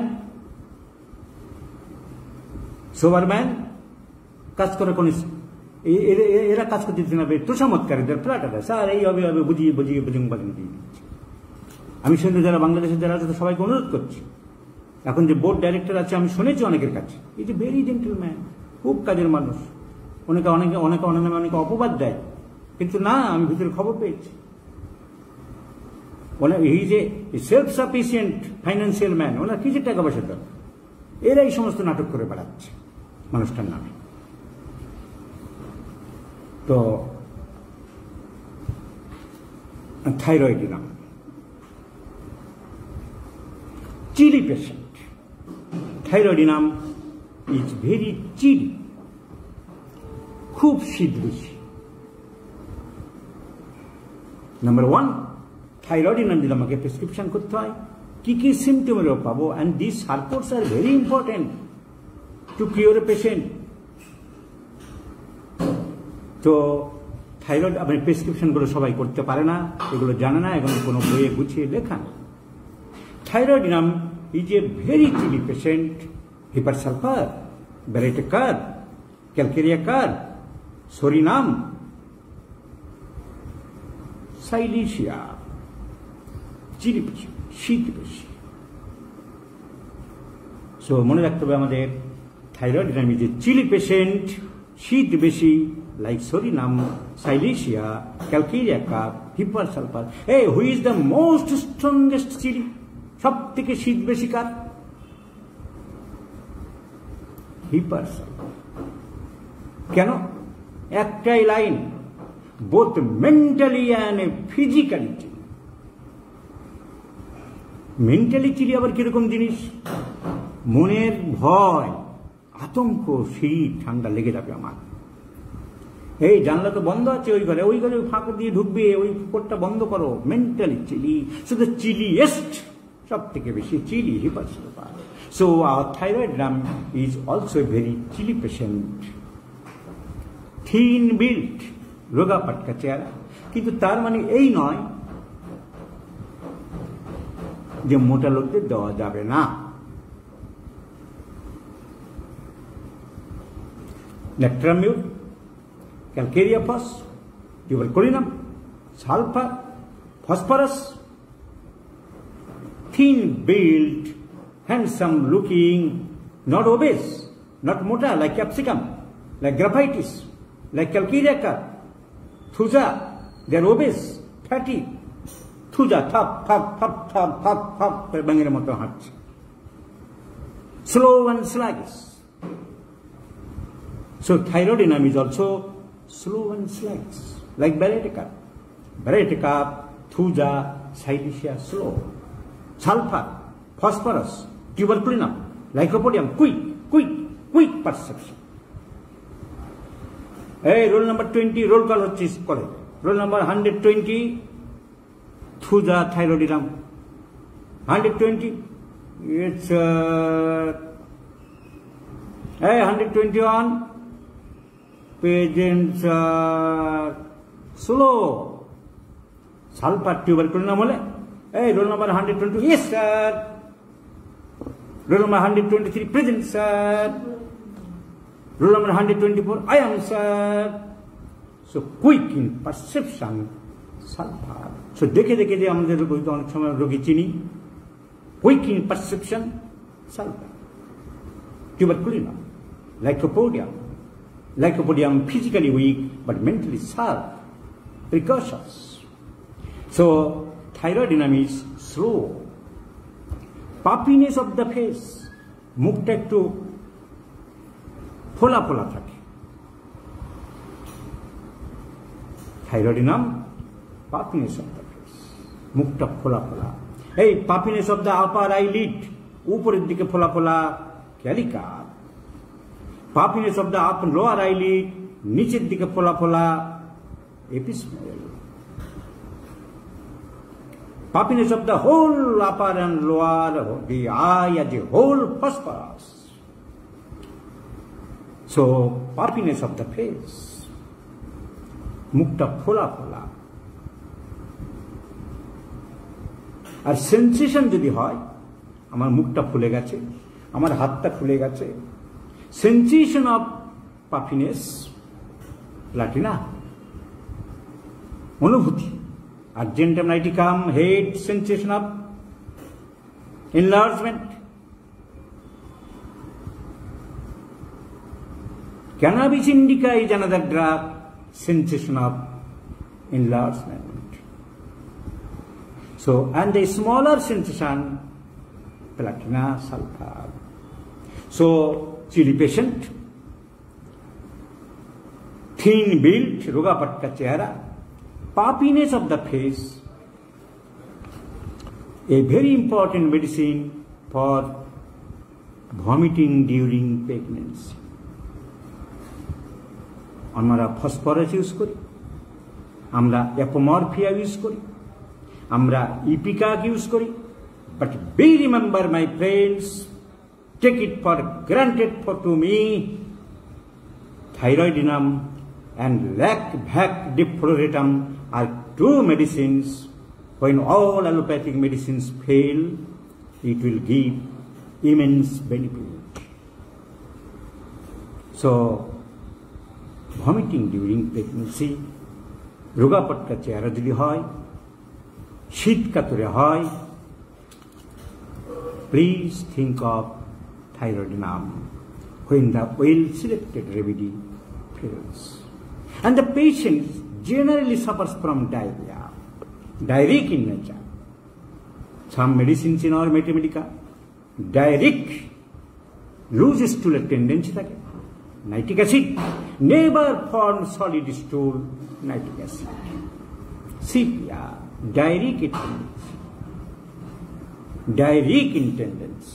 সোবারম্যান কাজ করে কোন, এরা কাজ করতে দিচ্ছে না। তোষামতকারীদের ফ্ল্যাটারা স্যার এই হবে হবে বুঝিয়ে বুঝিয়ে বুঝিয়ে বাজিয়ে দিয়ে দিচ্ছে। আমি শুনতে যারা বাংলাদেশের যারা আছে সবাইকে অনুরোধ করছি, এখন যে বোর্ড ডাইরেক্টর আছে আমি শুনেছি অনেকের কাছে, এই যে ভেরি জেন্টলম্যান, খুব কাজের মানুষ। অনেকে অনেকে অনেকে অনেকে অনেকে অপবাদ দেয়, কিন্তু না, আমি ভিতরে খবর পেয়েছি। এই যে সেলফ সাফিসিয়েন্ট ফাইন্যান্সিয়াল ম্যান, ওনার কিছু টাকা পয়সা দেন, এরা এই সমস্ত নাটক করে বেড়াচ্ছে মানুষটার নামে। তো thyroidinum, chilly patient, thyroidinum is very chilly, খুব শীত বেশি। নাম্বার ওয়ান, থাইরয়েডিনাম দিলে আমাকে প্রেসক্রিপশন করতে হয়, কি কি সিমটমেরও পাবো, and this supports are very important to cure a patient. তো থাইরয়েড আপনি প্রেসক্রিপশনগুলো সবাই করতে পারে না, এগুলো জানে না, এগুলো কোনো বইয়ে গুছিয়ে লেখা নেই। Thyroidinum is a very chilly patient, hepar sulphur, baryta carb, calcarea carb, psorinum, silicea, chilly patient, শীত বেশি। সো মনে রাখতে হবে আমাদের, thyroidinum is a chilly patient, শীত বেশি, like Surinam, Silesia, Calcarea, hypersulfur. Hey, who is the most strongest chili? সব থেকে শীত বেশি কার? hypersulfur. কেন? একটাই line, both mentally and physically. Mentally chilly আবার কিরকম জিনিস? মনের ভয়, আতঙ্ক, শীত ঠান্ডা লেগে যাবে আমার, এই জানলা তো বন্ধ আছে ওই ঘরে, ওই ঘরে ফাঁক দিয়ে ঢুকবে, ওই কোটটা বন্ধ করো। Mentally chilly, so the chilliest, সব থেকে বেশি chilly hepar sulphur. So our thyroidinum is also a very chilly patient, thin built, রোগা পাটকা চেহারা। কিন্তু তার মানে এই নয় যে মোটা লোকদের দেওয়া যাবে না। ল্যাট্রামিউর, calcareous phos, tuberculinum, sulfur, phosphorus, thin built, handsome looking, not obese, not mota like capsicum, like graphitis, like calcareous, thuja, they are obese, fatty, thuja, thap, thap, thap, thap, thap, thap, bangere moto hacche. Slow and sluggish. So thyroidinum is also slow and sluggish, like Baratica. Baratica, thuja, Cilicia, slow. Sulfur, phosphorus, tuberculinum, lycopodium, quick, quick, quick perception. Hey, roll number twenty, roll call hocche college. Roll number one hundred twenty, thuja, thyroidinum. one hundred twenty, it's uh, hey, one hundred twenty-one, patients uh, slow. Sulfur, tuberculinum hole. Hey, roll number one hundred twenty, yes sir. Roll number one hundred twenty-three, present sir. Roll number one hundred twenty-four, I am sir. So quick in perception, sulfur. So দেখে দেখে যে আমাদের অনেক সময় রোগী চিনি, quick in perception, sulfur. Tuberculinum, lycopodium. Lycopodium physically weak but mentally sharp, precocious. So thyroidinum is slow. Puffiness of the face, মুখটা একটু ফোলা ফোলা থাকে। Thyroidinum, puffiness of the face, মুখটা ফোলা ফোলা। এই puffiness of the upper eyelid, উপরের দিকে ফোলা ফোলা, calica। Puffiness of the upper lower eyelid, নিচের দিকে ফোলা ফোলা, epismale। Puffiness of the whole upper and lower, the eye as a whole phosphorus. So, puffiness of the face, মুখটা ফোলা ফোলা। আর সেন্সেশন যদি হয়, আমার মুখটা ফুলে গেছে, আমার হাতটা ফুলে গেছে, sensation of puffiness, platina, অনুভূতি। Argentum niticum, head, sensation of enlargement. Cannabis indica is another drug, sensation of enlargement. So, and the smaller sensation, platina, sulfur. So, chili patient, thin built, rogapatka chehra, puffiness of the face, a very important medicine for vomiting during pregnancy. আমরা phosphorus use করি, আমরা apomorphia use করি, আমরা ipecac use করি, but be remember my friends, take it for granted for to me, thyroidinum and lac-vac difloretum are two medicines. When all allopathic medicines fail, it will give immense benefit. So, vomiting during pregnancy, রোগাপটকা চেহারা যদি হয়, শীত কাতুরে হয়, please think of thyroidinum when the well-selected remedy fails. And the patient generally suffers from diarrhea, diarrheic in nature. Some medicines in our Mathematica, diarrheic, loose stool tendency থাকে, nitric acid, never form solid stool, nitric acid. Sepia, diarrheic tendency, diarrheic in tendency.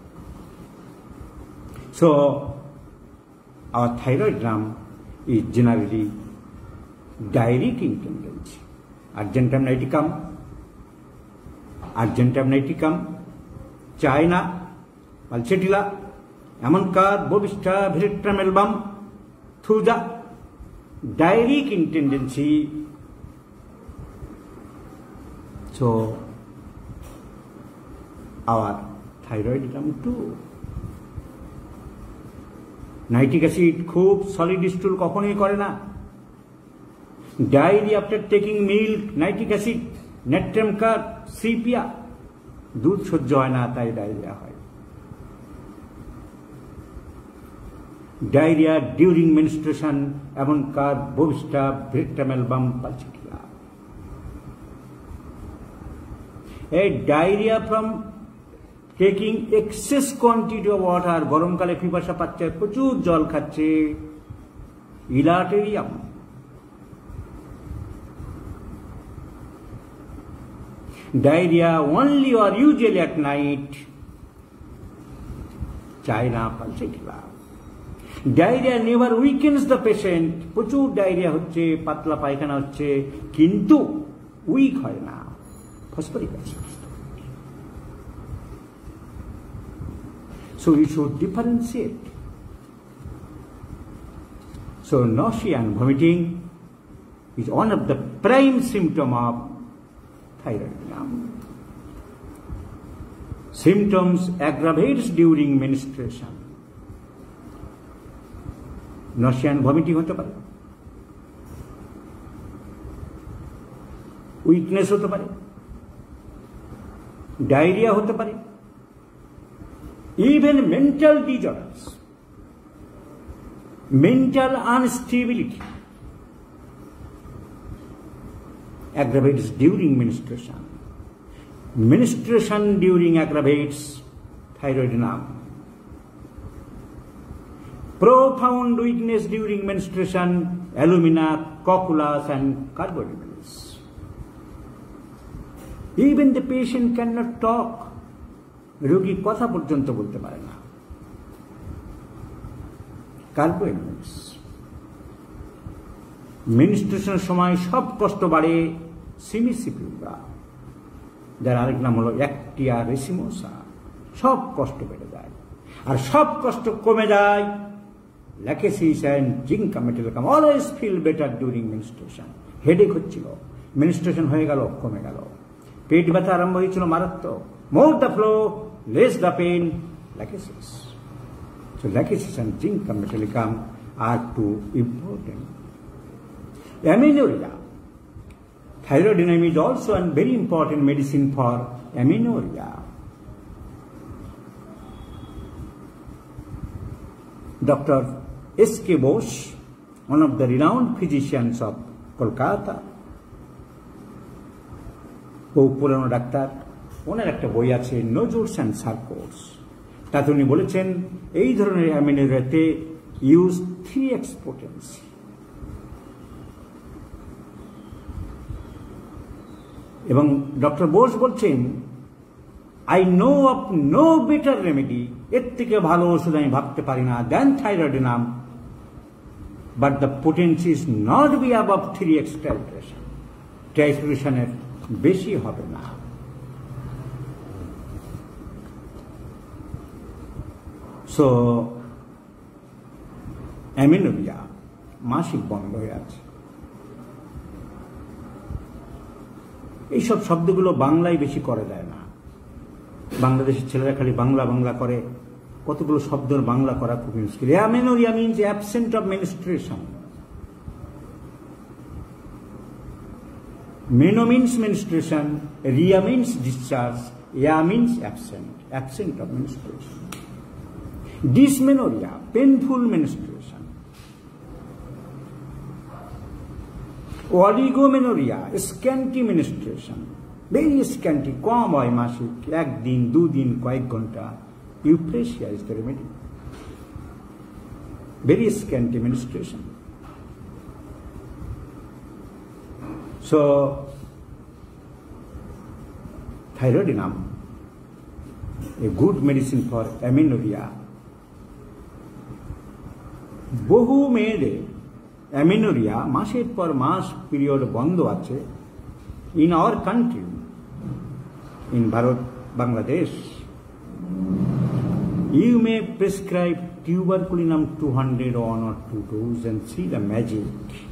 So, our thyroid drum is generally diarrheic in tendency. Argentum niticum, Argentum niticum, China, Pulsatilla, Amancar, Bovista, Veritrum album, Thuja, diarrheic in tendency. So, our thyroid drum too. Nitric acid খুব solid stool কখনোই করে না, Diarrhea after taking milk, nitric acid, natrium carb, sepia. দুধ সহ্য হয় না, তাই diarrhoea হয়। ডায়রিয়া ডিউরিং মেনস্ট্রুয়েশন, এমন কার বভিস্টা, ভিক্টাম অ্যালবাম, পালসিটিয়া। এই diarrhoea from taking excess quantity of water, গরমকালে পিপাসা পাচ্ছে, প্রচুর জল খাচ্ছে, elaterium. Diarrhea only or usually at night, China pulsatilla. Diarrhea never weakens the patient. প্রচুর ডায়রিয়া হচ্ছে, পাতলা পায়খানা হচ্ছে, কিন্তু উইক হয় না। Phosphoric acid. So we should differentiate. So nausea and vomiting is one of the prime symptom of thyroid. Symptoms aggravates during menstruation. Nausea and vomiting হতে পারে, উইকনেস হতে পারে, ডায়রিয়া হতে পারে, even mental disorders, mental unstability aggravates during menstruation. Menstruation during aggravates thyroidinum. Profound weakness during menstruation, alumina, cocculus and carbohydrates. Even the patient cannot talk. রোগী কথা পর্যন্ত বলতে পারে না। কার্বোহাইড্রেটস। মেনস্ট্রুয়েশনের সময় সব কষ্ট বাড়ে, সিমিসিপিউরা, যার আরেক নাম হলো অ্যাক্টিয়া রেসিমোসা। সব কষ্ট বেড়ে যায়, আর সব কষ্ট কমে যায়, lachesis and zincum metallicum always feel better during menstruation. Headache হচ্ছিল, মেনস্ট্রুয়েশন হয়ে গেল, কমে গেল। পেট ব্যথা আরম্ভ হয়েছিল মারাত্মক, more the flow, less the pain, lachesis. So lachesis and zincum metallicum are two important. Amenorrhea. Thyroidinum is also a very important medicine for amenorrhea. Doctor S K Bose, one of the renowned physicians of Kolkata, বহু পুরানো doctor, ওনার একটা বই আছে নোজুলস and সার্কোস। তাতে উনি বলেছেন এই ধরনের অ্যামেনোরিয়াতে ইউজ থ্রি এক্স পোটেন্সি। এবং ডক্টর বোস বলছেন, I know of no better remedy, এর থেকে ভালো ওষুধ আমি ভাবতে পারি না, than thyroidinum, but the potency is not be above three X titration. টাইট্রেশনের বেশি হবে না। সো অ্যামেনোরিয়া, মাসিক বন্ধ হয়ে আছে। এইসব শব্দগুলো বাংলায় বেশি করা যায় না। বাংলাদেশের ছেলেরা খালি বাংলা বাংলা করে, কতগুলো শব্দ বাংলা করা খুব মুশকিল। Amenorrhoea means absent of menstruation. Meno means menstruation, rhoea means discharge, ya means absent, absent of menstruation. Dysmenorrhoea, painful menstruation. Oligomenorrhoea, scanty menstruation, very scanty, কম হয় মাসিক, একদিন দুদিন কয়েক ঘন্টা। Euphrasia is the remedy. Very scanty menstruation. So thyroidinum, a good medicine for amenorrhea. বহু মেয়েদের amenorrhoea মাসের পর মাস পিরিয়ড বন্ধ আছে। In our country, in Bharat, Bangladesh, you may prescribe tuberculinum two hundred one or two dose and see the magic.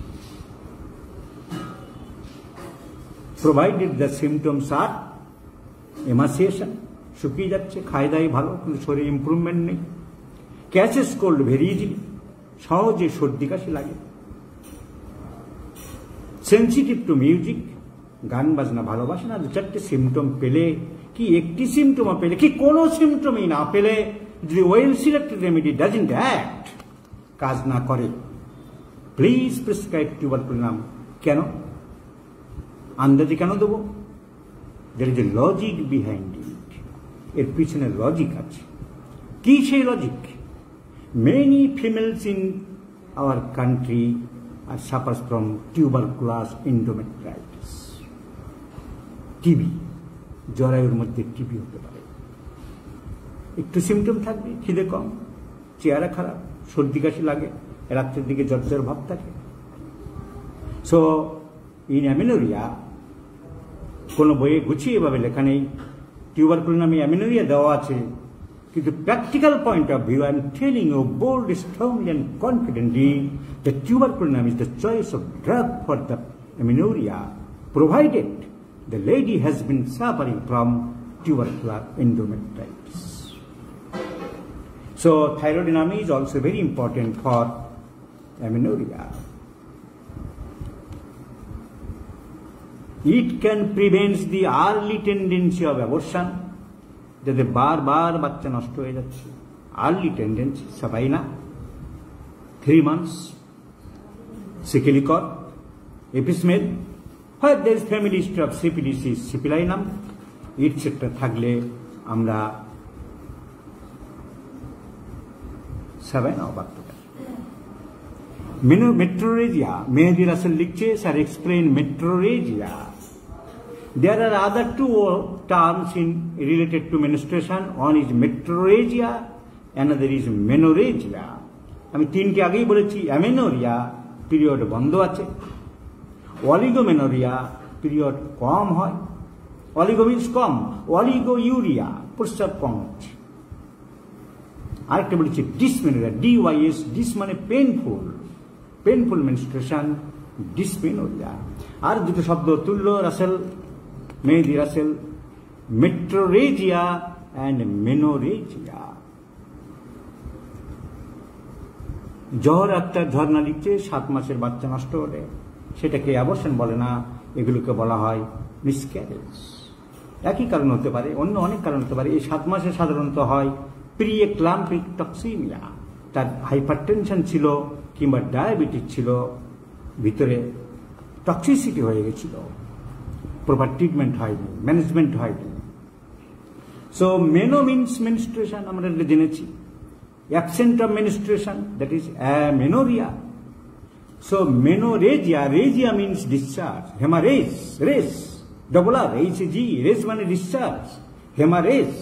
Provided the symptoms are emaciation, শুকিয়ে যাচ্ছে, খায় দায় ভালো, কিন্তু শরীরে ইম্প্রুভমেন্ট নেই, ক্যাচেস কোল্ড ভেরি ইজিলি, সহজে সর্দি কাশি লাগে। সেন্সিটিভ টু মিউজিক, গান বাজনা ভালোবাসে না, দু চারটে সিমটম পেলে কি একটি সিমটম পেলে কি কোনো সিমটমই না পেলে যদি well selected remedy doesn't act, কাজ না করে, প্লিজ প্রেসক্রাইব টিউবারকুলিনাম। কেন আন্দাজে কেন দেবো? There is a logic behind it, এর পিছনে লজিক আছে। কি সেই logic? Many females in our country are suffers from tuberculous endometritis, TB, জরায়ুর মধ্যে টিবি হতে পারে। একটু সিমটম থাকবে, খিদে কম, চেহারা খারাপ, সর্দি কাশি লাগে, রাত্রের দিকে জ্বর জ্বর ভাব থাকে। সো ইন অ্যামিনোরিয়া কোনো বইয়ে গুছিয়ে এভাবে লেখা নেই টিউবারকুলিনামে অ্যামিনোরিয়া দেওয়া আছে, কিন্তু practical point of view I am telling you bold, strongly and confidently that tuberculinum is the choice of drug for the amenorrhoea provided the lady has been suffering from tubercular endometritis. So thyroidinamine is also very important for amenorrhea. It can prevent the early tendency of abortion, যাতে বারবার বাচ্চা নষ্ট হয়ে যাচ্ছে, early tendency, sabina, three months, secale cor, apis mel, হয় there is family history of syphilis, syphilinum, et cetera থাকলে আমরা Sabina বাড়তে পারি। মেট্রোরেজিয়া, মেহেদি রাসেল লিখছে, sir explain metrorrhagia. There are other two terms in related to menstruation. One is metrorrhagia, another is menorrhagia. আমি তিনটি আগেই বলেছি, অ্যামেনোরিয়া পিরিয়ড বন্ধ আছে, অলিগোমেনোরিয়া পিরিয়ড কম হয়, অলিগো মিন্স কম, অলিগো ইউরিয়া প্রস্রাব কম হচ্ছে। আরেকটা বলেছি ডিসমেনোরিয়া, ডিওয়াইএস, ডিস মানে পেনফুল, পেনফুল মেনস্ট্রুয়েশন, ডিসমেনোরিয়া। আর দুটো শব্দ তুল্য Rasel, Mehedi Rasel, metrorrhagia and menorrhagia. Jahar Akhtar Jharna লিখছে, সাত মাসের বাচ্চা নষ্ট হলে সেটাকে অ্যাবর্শন বলে না, এগুলোকে বলা হয় মিসক্যারেজ। একই কারণ হতে পারে, অন্য অনেক কারণ হতে পারে। এই সাত মাসে সাধারণত হয় প্রি-এক্লাম্পিক টক্সিমিয়া, তার হাইপারটেনশন ছিল কিংবা ডায়াবেটিস ছিল, ভিতরে টক্সিসিটি হয়ে গেছিল, প্রপার ট্রিটমেন্ট হয়নি, ম্যানেজমেন্ট হয়নি। সো মেনো মিন্স মেনস্ট্রুয়েশন, আমরা এটা জেনেছি। Absent of menstruation, that is amenorrhoea. So menorrhagia, rhagia means discharge, hemorrhage, race, double R, H G, race মানে discharge, hemorrhage.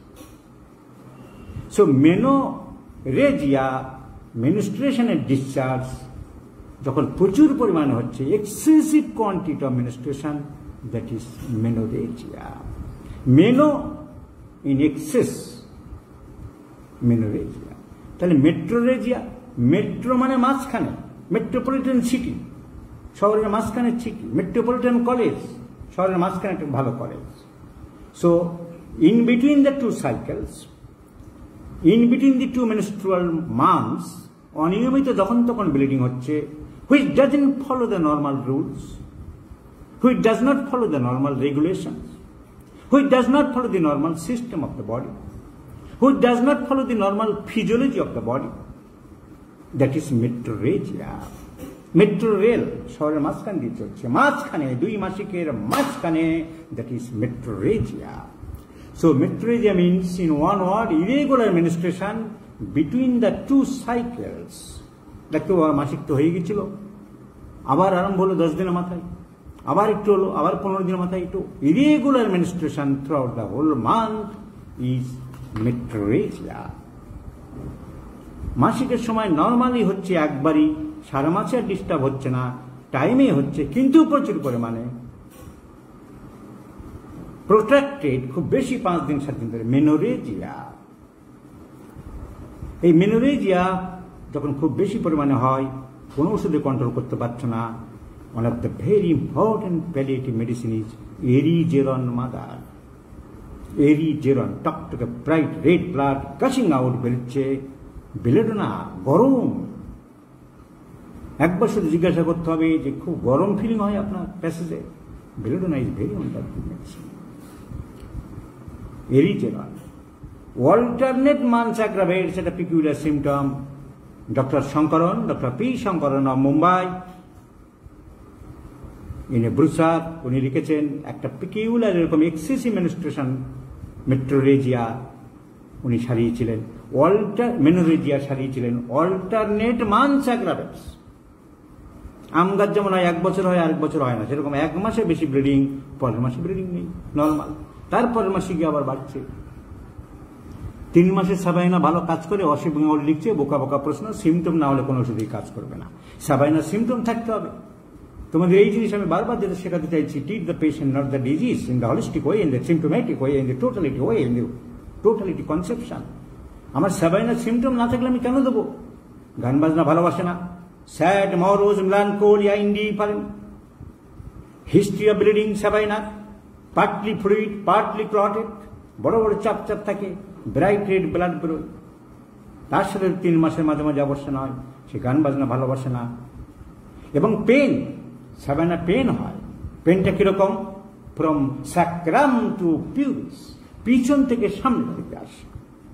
So menorrhagia, menstruation and discharge, যখন প্রচুর পরিমাণে হচ্ছে, excessive quantity of menstruation, that is menorrhagia. Meno in excess, menorrhagia. তাহলে metrorrhagia, metro মানে মাঝখানে, metropolitan city, শহরের মাঝখানে সিটি, মেট্রোপলিটন কলেজ, শহরের মাঝখানে একটা ভালো কলেজ। So in between the two cycles, in between the two menstrual months, অনিয়মিত যখন তখন ব্লিডিং হচ্ছে, which doesn't follow the normal rules, which does not follow the normal regulations, which does not follow the normal system of the body, which does not follow the normal physiology of the body, that is metrorrhagia. Metro rail শহরের মাঝখান দিয়ে চলছে, মাঝখানে, দুই মাসিকের মাঝখানে, that is metrorrhagia. So metrorrhagia means in one word irregular menstruation between the two cycles. দেখতে মাসিক তো হয়ে গেছিল, আবার আরম্ভ হলো দশ দিনের মাথায়, আবার একটু হলো, আবার পনেরো দিনের মাথায় একটু, irregular menstruation throughout the whole month is metrorrhagia. মাসিকের সময় নর্মালি হচ্ছে একবারই, সারা মাসে আর ডিস্টার্ব হচ্ছে না, টাইমে হচ্ছে, কিন্তু প্রচুর পরিমাণে প্রোট্রাক্টেড, খুব বেশি পাঁচ দিন সাত দিন ধরে, মেনোরেজিয়া। এই মেনোরেজিয়া যখন খুব বেশি পরিমাণে হয়, কোনো ওষুধে কন্ট্রোল করতে পারছে না, one of the very important palliative medicine is erigeron mother. Erigeron, টকটকে bright red blood gushing out বেরোচ্ছে, বেলেডোনা, গরম, একবার শুধু জিজ্ঞাসা করতে হবে যে খুব গরম ফিলিং হয় আপনার প্যাসেজে, belladonna is very wonderful medicine. এরিটেরল, অল্টারনেট মান্থস অ্যাগ্রাভেটস একটা peculiar symptom. Doctor Sankaran, doctor P Sankaran of Mumbai, ইনি ব্রুসার, উনি লিখেছেন একটা পিকিউলার এরকম এক্সেসিভ মেনস্ট্রুয়েশন মেট্রোরেজিয়া উনি সারিয়েছিলেন, অল্টার মেনোরেজিয়া সারিয়েছিলেন অল্টারনেট মান্থস অ্যাগ্রাভেটস। আম গাছ যেমন হয় এক বছর হয় আরেক বছর হয় না, সেরকম এক মাসে বেশি ব্লিডিং, পরের মাসে ব্লিডিং নেই, নর্মাল, তারপরের মাসে গিয়ে আবার বাড়ছে। তিন মাসে সাবাইনা ভালো কাজ করে, অসুখ লিখছে, বোকা বোকা প্রশ্ন, সিমটম না হলে কোনো ওষুধই কাজ করবে না, সাবাইনা সিমটম থাকতে হবে। তোমাদের এই জিনিস আমি বারবার যেটা শেখাতে চাইছি, treat the patient not the disease, in the holistic way, in the symptomatic way, in the totality way, in the totality conception. আমার সাবাইনা সিমটম না থাকলে আমি কেন দেবো? গান বাজনা ভালোবাসে না, sad, morose, melancholia, indifferent, history of bleeding sabina, partly fluid, partly clotted, বড় বড় চাপ চাপ থাকে, ব্রাইট রেড ব্লাড বেরোয়, তার সাথে তিন মাসের মাঝে মাঝে অবস্থা হয়, সে গান বাজনা ভালোবাসে না। এবং পেন, সাবাইনা পেন হয়, পেনটা কিরকম? ফ্রম স্যাক্রাম টু পিউরিস, পিছন থেকে সামনের দিকে আসে,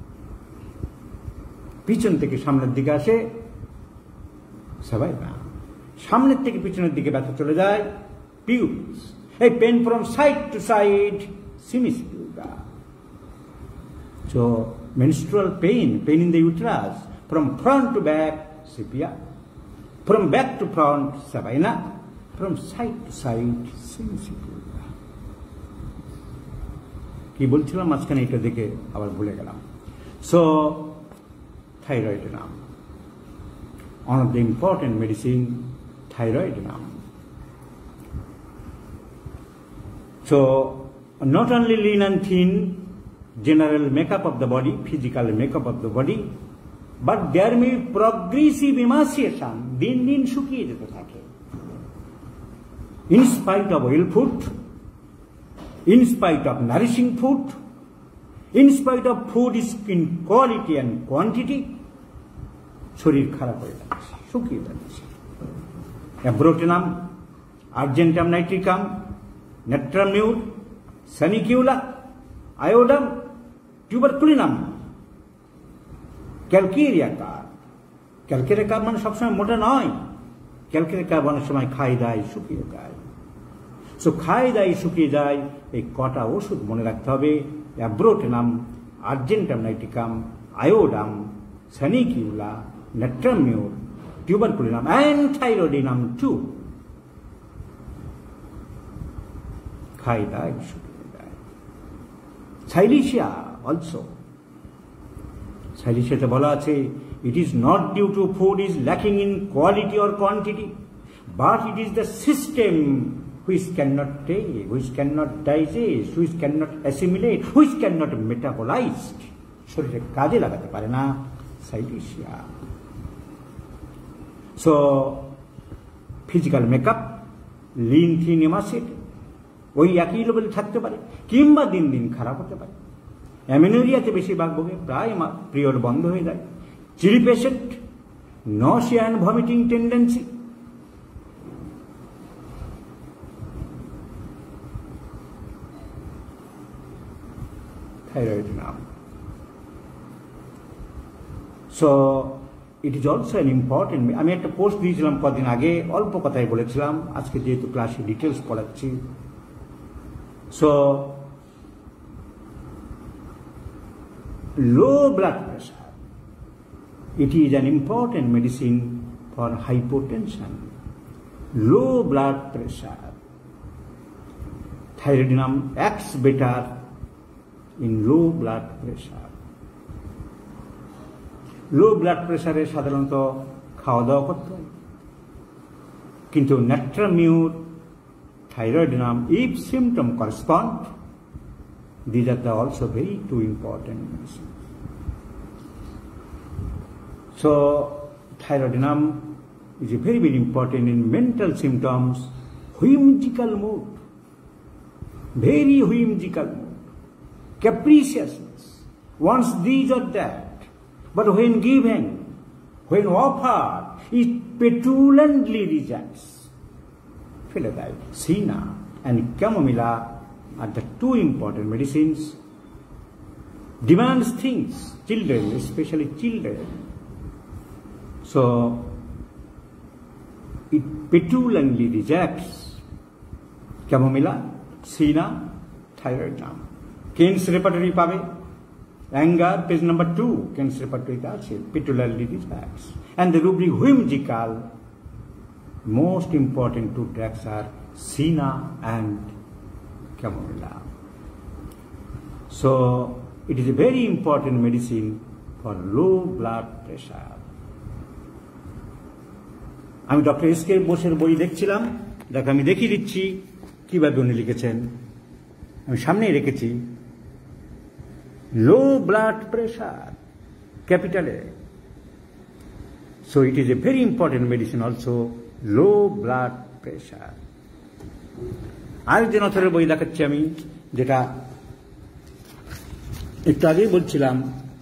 পিছন থেকে সামনের দিকে আসে সাবাইনা, সামনের থেকে পিছনের দিকে ব্যথা চলে যায় পিউরিস। এই pain from side to side cimicifuga. So menstrual pain, pain in the uterus, from front to back, sepia, from back to front, sabaina, from side to side, semicipula. কি বলছিলাম মাঝখানে এটা দেখে আবার ভুলে গেলাম। So thyroid নাম, one of the important medicine, thyroid নাম। So not only lean and thin, general makeup of the body, physical makeup of the body, but there may be progressive emaciation, din din শুকিয়ে যেতে থাকে, in spite of oil food, in spite of nourishing food, in spite of food in quality and quantity, শরীর খারাপ হয়ে যাচ্ছে, শুকিয়ে যাচ্ছে। Abrotanum, argentum nitricum, natrum mur, sanicula, iodum, tuberculinum, calcarea carb. Calcarea carb মানে সবসময় মোটা নয়, ক্যালকেরিয়া কার্ব অনেক সময় খাই দায় শুকিয়ে যায়। সো খাই দায় শুকিয়ে যায়, এই কটা ওষুধ মনে রাখতে হবে, abrotanum, argentum nitricum, iodum, sanicula, natrum mur, tuberculinum and thyroidinum too. খাই দায় শুকিয়ে Silesia also. Silesia তে বলা আছে, it is not due to food is lacking in quality or quantity, but it is the system which cannot take, which cannot digest, which cannot assimilate, which cannot metabolize. শরীরে কাজে লাগাতে পারে না Silesia. So physical makeup, lean thin emaciated, ওই একই লেভেলে থাকতে পারে কিংবা দিন দিন খারাপ হতে পারে। অ্যামেনোরিয়াতে বেশিরভাগ ভোগে, প্রায় পিরিয়ড বন্ধ হয়ে যায়। Chilly patient, nausea and vomiting tendency. Thyroidinum. So it is also an important. আমি একটা পোস্ট দিয়েছিলাম কদিন আগে, অল্প কথাই বলেছিলাম, আজকে যেহেতু ক্লাসে ডিটেলস পড়াচ্ছি। So, low blood pressure, it is an important medicine for hypotension. Low blood pressure, thyroidinum acts better in low blood pressure. Low blood pressure এ সাধারণত খাওয়া দাওয়া করতে হয়, কিন্তু নেট্রামিউর, thyroidinum, if symptom correspond, these are the also very two important medicines. So thyroidinum is very very important in mental symptoms, whimsical mood, very whimsical mood, capriciousness, wants these or that, but when given, when offered, it petulantly rejects. ফেলে দেয়। Sina and chamomilla are the two important medicines. Demands things, children, especially children. So it petulantly rejects chamomilla, Sina, thyroid নাম। Kane's repertory পাবে, anger, page number two, Kane's repertory আছে, petulantly rejects. And the rubric whimsical, most important two drugs are Sina and chamomilla. So it is a very important medicine for low blood pressure. আমি doctor S K বোসের বই দেখছিলাম, দেখো আমি দেখিয়ে দিচ্ছি কিভাবে উনি লিখেছেন, আমি সামনেই রেখেছি। লো ব্লাড প্রেশার, ক্যাপিটালে। So it is a very important medicine also, low blood pressure. আরেকজন অথরের বই দেখাচ্ছি আমি, যেটা একটু আগেই বলছিলাম,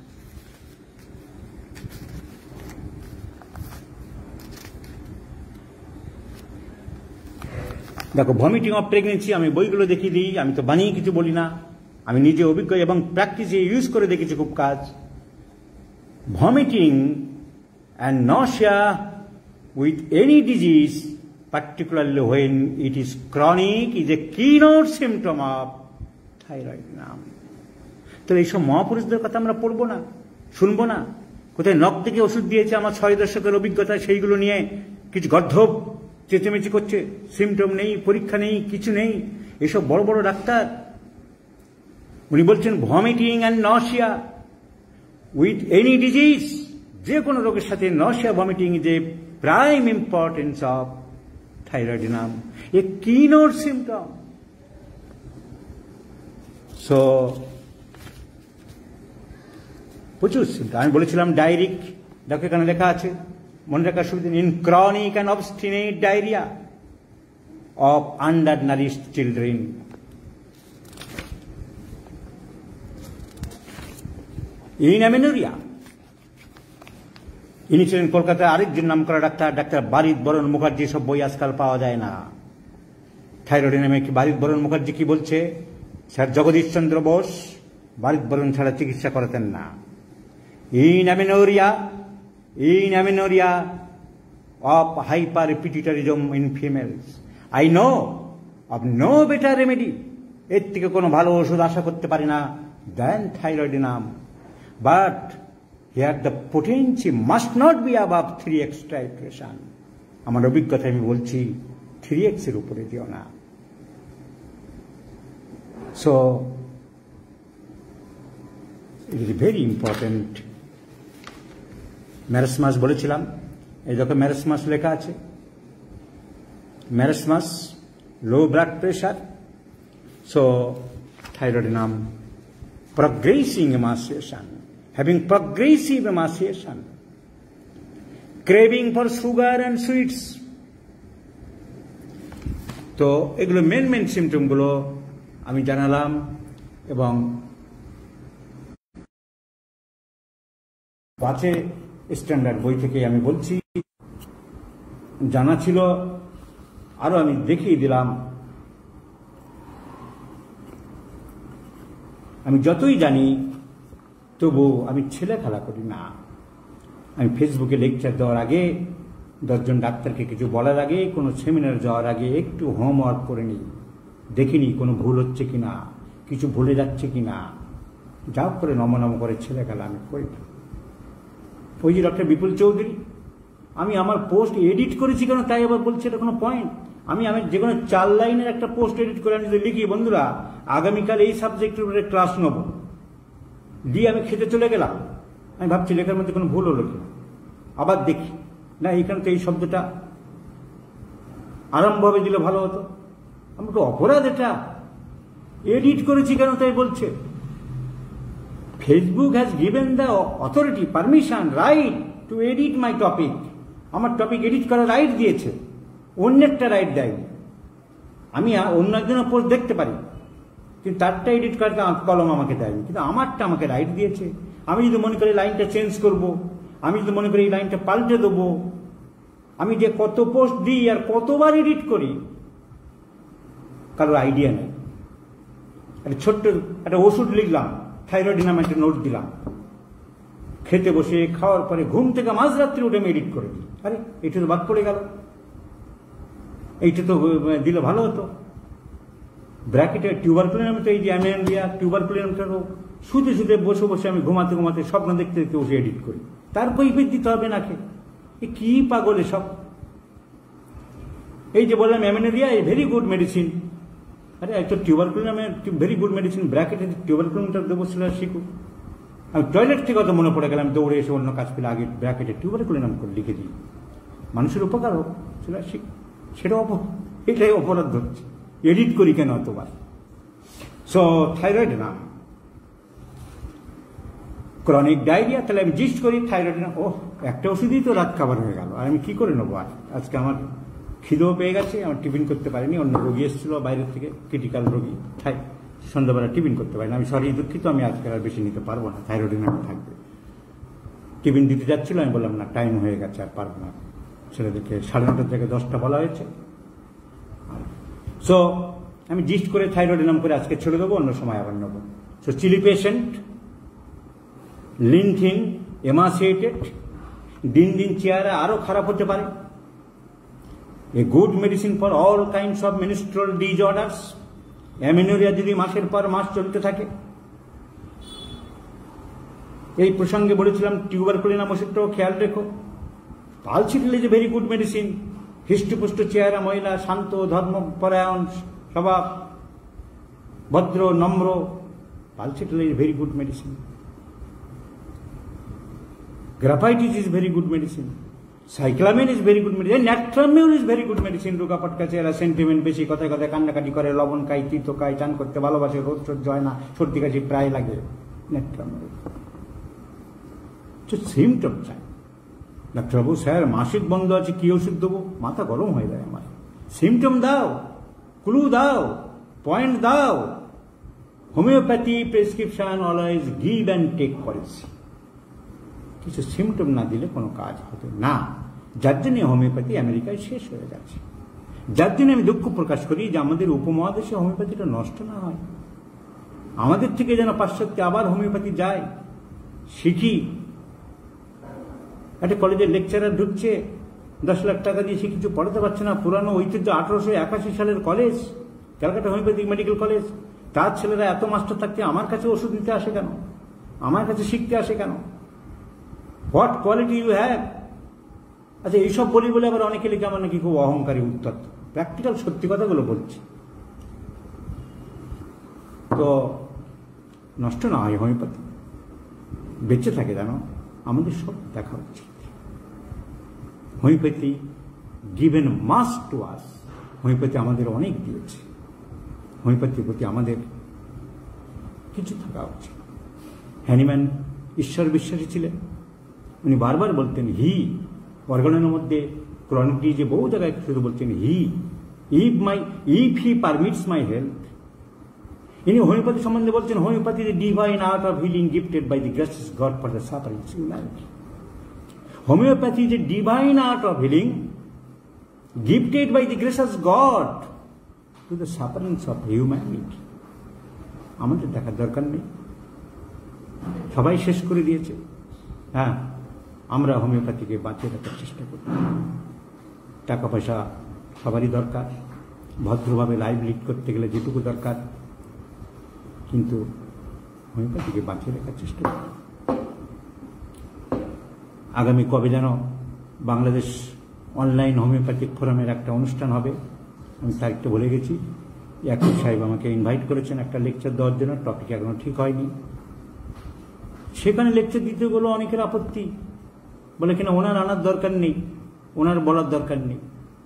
দেখো ভমিটিং অফ প্রেগনেন্সি। আমি বইগুলো দেখিয়ে দিই, আমি তো বানিয়ে কিছু বলি না, আমি নিজে অভিজ্ঞ এবং প্র্যাকটিসে ইউজ করে দেখেছি খুব কাজ। Vomiting and nausea with any disease, particularly when it is chronic, is a keynote symptom of thyroid নাম। তো এইসব মহাপুরুষদের কথা আমরা পড়বো না, শুনবো না? কোথায় নখ থেকে ওষুধ দিয়েছে আমার ছয় দশকের অভিজ্ঞতা, সেইগুলো নিয়ে কিছু গর্ধব চেঁচেমেচি করছে, সিমটম নেই, পরীক্ষা নেই, কিছু নেই। এসব বড় বড় ডাক্তার। উনি বলছেন vomiting and nausea with any disease, যে কোনো রোগের সাথে nausea vomiting is a prime importance of thyroidinum, a keynote symptom. So প্রচুর সিমটম। আমি বলেছিলাম ডায়রিক, দেখো এখানে লেখা আছে, মনে রাখার সুবিধা, in chronic and obstinate diarrhoea of undernourished children. In amenorrhoea, ইনি ছিলেন কলকাতায় আরেকজন নাম করা ডাক্তার, ডাক্তার বারিদ বরণ মুখার্জি। সব বই আজকাল পাওয়া যায় না। থাইরয়েড নামে কি বারিদ বরণ মুখার্জি কি বলছে? স্যার জগদীশ চন্দ্র বোস বারিদ বরণ ছাড়া চিকিৎসা করাতেন না। In amenorrhoea, in amenorrhea of hyperpituitarism in females, I know of no better remedy, এর থেকে কোনো ভালো ওষুধ আশা করতে পারি না, than thyroid নাম। But here the potency must not be above three x titration. আমার অভিজ্ঞতা আমি বলছি, থ্রি এক্স এর উপরে দিও না। So it is very important. Marasmus বলেছিলাম, এই দেখো ম্যারাসমাস লেখা আছে। Marasmus, low blood pressure. So thyroidinum, progressing emaciation, having progressive emaciation, craving for sugar and sweets. তো এগুলো মেন মেন সিমটমগুলো আমি জানালাম, এবং পাঁচে স্ট্যান্ডার্ড বই থেকে আমি বলছি, জানা ছিল আরো আমি দেখিয়ে দিলাম। আমি যতই জানি তবু আমি ছেলে খেলা করি না। আমি ফেসবুকে লেকচার দেওয়ার আগে, দশজন ডাক্তারকে কিছু বলার আগে, কোনো সেমিনার যাওয়ার আগে একটু হোমওয়ার্ক করে নিই, দেখিনি কোনো ভুল হচ্ছে কিনা, কিছু ভুলে যাচ্ছে কিনা। যা করে নম নম করে ছেলে খেলা আমি করি না। ওই যে ডক্টর বিপুল চৌধুরী, আমি আমার পোস্ট এডিট করেছি কেন তাই আবার বলছে এটা কোনো পয়েন্ট? আমি আমি যে কোনো চার লাইনের একটা পোস্ট এডিট করে আমি যদি লিখি, বন্ধুরা আগামীকাল এই সাবজেক্টের উপরে ক্লাস নেব, দিয়ে আমি খেতে চলে গেলাম, আমি ভাবছি লেখার মধ্যে কোনো ভুল হলো কিনা, আবার দেখি না এইখানে তো এই শব্দটা আরামভাবে দিলে ভালো হতো। আমাকে অপরাধ এটা, এডিট করেছি কেন তাই বলছে। Facebook has given the authority, permission, right to edit my topic. আমার টপিক এডিট করার রাইট দিয়েছে, অন্যেরটা রাইট দেয়নি। আমি অন্য একজনের পোস্ট দেখতে পারি, কিন্তু তারটা এডিট করতে কলম আমাকে দেয়নি, কিন্তু আমারটা আমাকে রাইট দিয়েছে। আমি যদি মনে করি লাইনটা চেঞ্জ করব, আমি যদি মনে করি এই লাইনটা পাল্টে দেবো, আমি যে কত পোস্ট দিই আর কতবার এডিট করি কারোর আইডিয়া নেই। একটা ছোট্ট একটা ওষুধ লিখলাম, থাইরয়েড নামে একটা নোট দিলাম, খেতে বসে খাওয়ার পরে ঘুম থেকে মাঝরাত্রি উঠে আমি এডিট করে দিই। আরে এইটা তো বাদ পড়ে গেল, এইটা তো দিলে ভালো হতো। ব্র্যাকেটে টিউবারকুলিনাম, তো এই যে অ্যামেনিয়া টিউবারকুলিনামটা শুতে শুতে বসে বসে আমি ঘুমাতে ঘুমাতে স্বপ্ন দেখতে দেখতে বসে এডিট করি, তারপর ইফেক্ট দিতে হবে নাকি? এ কি পাগল এসব। এই যে বললাম amenorrhoea a very good medicine, আরে একটা টিউবারকুলিনামে ভেরি গুড মেডিসিন, ব্র্যাকেটে টিউবারকুলিনামটা দেবো সেটা শিখুক। আমি টয়লেট থেকে অত মনে পড়ে গেলাম, দৌড়ে এসে অন্য কাজ পেলে আগে ব্র্যাকেটে টিউবারকুলিনাম করে লিখে দিই, মানুষের উপকার হোক সেটা শিখ, সেটা অপ এটাই অপরাধ হচ্ছে। এডিট করি কেন অতবার? So thyroidinum, chronic diarrhoea, তাহলে আমি জিস্ট করি থাইরয়েড না, ও একটা ওষুধই তো রাত খাবার হয়ে গেল, আর আমি কি করে নেবো? আর আজকে আমার খিদেও পেয়ে গেছে, আমার টিফিন করতে পারিনি, অন্য রোগী এসেছিল বাইরের থেকে, ক্রিটিক্যাল রোগী, তাই সন্ধ্যাবেলা টিফিন করতে পারিনি। আমি সরি দুঃখিত, আমি আজকে আর বেশি নিতে পারবো না, থাইরয়েড নামে থাকবে। টিফিন দিতে যাচ্ছিল, আমি বললাম না টাইম হয়ে গেছে আর পারবো না, ছেলেদেরকে সাড়ে নটার থেকে দশটা বলা হয়েছে। সো আমি জিস্ট করে থাইরয়েড নাম করে আজকে ছেড়ে দেবো, অন্য সময় আবার নেবো। So chilly patient, lean thin, emaciated, দিন দিন চেহারা আরো খারাপ হতে পারে। A good medicine for all kinds of menstrual disorders. Amenorrhoea যদি মাসের পর মাস চলতে থাকে, এই প্রসঙ্গে বলেছিলাম টিউবারকুলিনাম ওষুধটাও খেয়াল রেখো। Pulsatilla is a very good medicine, হৃষ্টপুষ্ট চেহারা মহিলা, শান্ত, ধর্মপরায়ণ স্বভাব, ভদ্র নম্র, pulsatilla is very good medicine. Graphites is very good medicine, cyclamen is very good medicine, natrum mur is very good medicine. রোগা পটকা চেহারা, সেন্টিমেন্ট বেশি, কথায় কথায় কান্নাকাটি করে, লবণ খাই, তিতো খাই, চান করতে ভালোবাসে, রোদ সহ্য হয় না, সর্দি কাশি প্রায় লাগে, ন্যাট্রামিউল। সিমটম চাই, ডাক্তারবাবু স্যার মাসিক বন্ধ আছে, কি ওষুধ দেবো? মাথা গরম হয়ে যায় আমার। সিমটম দাও, ক্লু দাও, পয়েন্ট দাও। Homeopathy prescription always give and take policy. কিছু সিমটম না দিলে কোনো কাজ হতো না, যার জন্য হোমিওপ্যাথি আমেরিকায় শেষ হয়ে যাচ্ছে। যার জন্য আমি দুঃখ প্রকাশ করি যে আমাদের উপমহাদেশে হোমিওপ্যাথিটা নষ্ট না হয়, আমাদের থেকে যেন পাশ্চাত্যে আবার হোমিওপ্যাথি যায়, শিখি। একটা কলেজের লেকচারার ঢুকছে, দশ লাখ টাকা দিয়ে সে কিছু পড়াতে পারছে না, পুরানো ঐতিহ্য আঠারোশো একাশি সালের college, Calcutta homeopathic medical college, তার ছেলেরা এত মাস্টার থাকতে আমার কাছে ওষুধ নিতে আসে কেন? আমার কাছে শিখতে আসে কেন? What quality you have? আচ্ছা, এইসব বলি বলে আবার অনেকে লিখে আমার নাকি খুব অহংকারী, উত্তপ্ত। প্র্যাকটিক্যাল সত্যি কথাগুলো বলছি। তো নষ্ট না হয় হোমিওপ্যাথি, বেঁচে থাকে জানো, আমাদের সব দেখা উচিত। Homeopathy given must to us, homeopathy আমাদের অনেক দিয়েছে, হোমিওপ্যাথির প্রতি আমাদের কিছু থাকা উচিত। হ্যানিম্যান ঈশ্বর বিশ্বাসী ছিলেন, উনি বারবার বলতেন হি, অর্গানের মধ্যে ক্রনিক ডিজিজে বহু জায়গায় শুধু বলছেন he, if my if he permits my health. ইনি হোমিওপ্যাথি সম্বন্ধে বলছেন, homeopathy is divine art of healing gifted by the gracious God for the sufferings humanity. Homeopathy is a divine art of healing gifted by the gracious God to the sufferings of humanity. আমাদের দেখার দরকার নেই, সবাই শেষ করে দিয়েছে। হ্যাঁ, আমরা হোমিওপ্যাথিকে বাঁচিয়ে রাখার চেষ্টা করি। টাকা পয়সা সবারই দরকার, ভদ্রভাবে লাইফ লিড করতে গেলে যেটুকু দরকার, কিন্তু হোমিওপ্যাথিকে বাঁচিয়ে রাখার চেষ্টা করি। আগামী কবে যেন বাংলাদেশ অনলাইন হোমিওপ্যাথিক ফোরামের একটা অনুষ্ঠান হবে, আমি তারিখটা বলে গেছি। ইয়াকুব সাহেব আমাকে ইনভাইট করেছেন একটা লেকচার দেওয়ার জন্য, টপিক এখনো ঠিক হয়নি। সেখানে লেকচার দিতে গেলেও অনেকের আপত্তি, বলে কিনা ওনার আনার দরকার নেই, ওনার বলার দরকার নেই,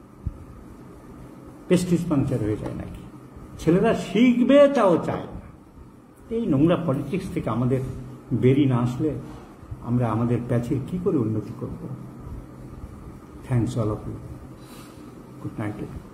পেস্টিস পাংচার হয়ে যায় নাকি। ছেলেরা শিখবে তাও চায় না। এই নোংরা পলিটিক্স থেকে আমাদের বেরিয়ে না আসলে আমরা আমাদের প্যাচের কি করে উন্নতি করব? Thanks all of you. Good night.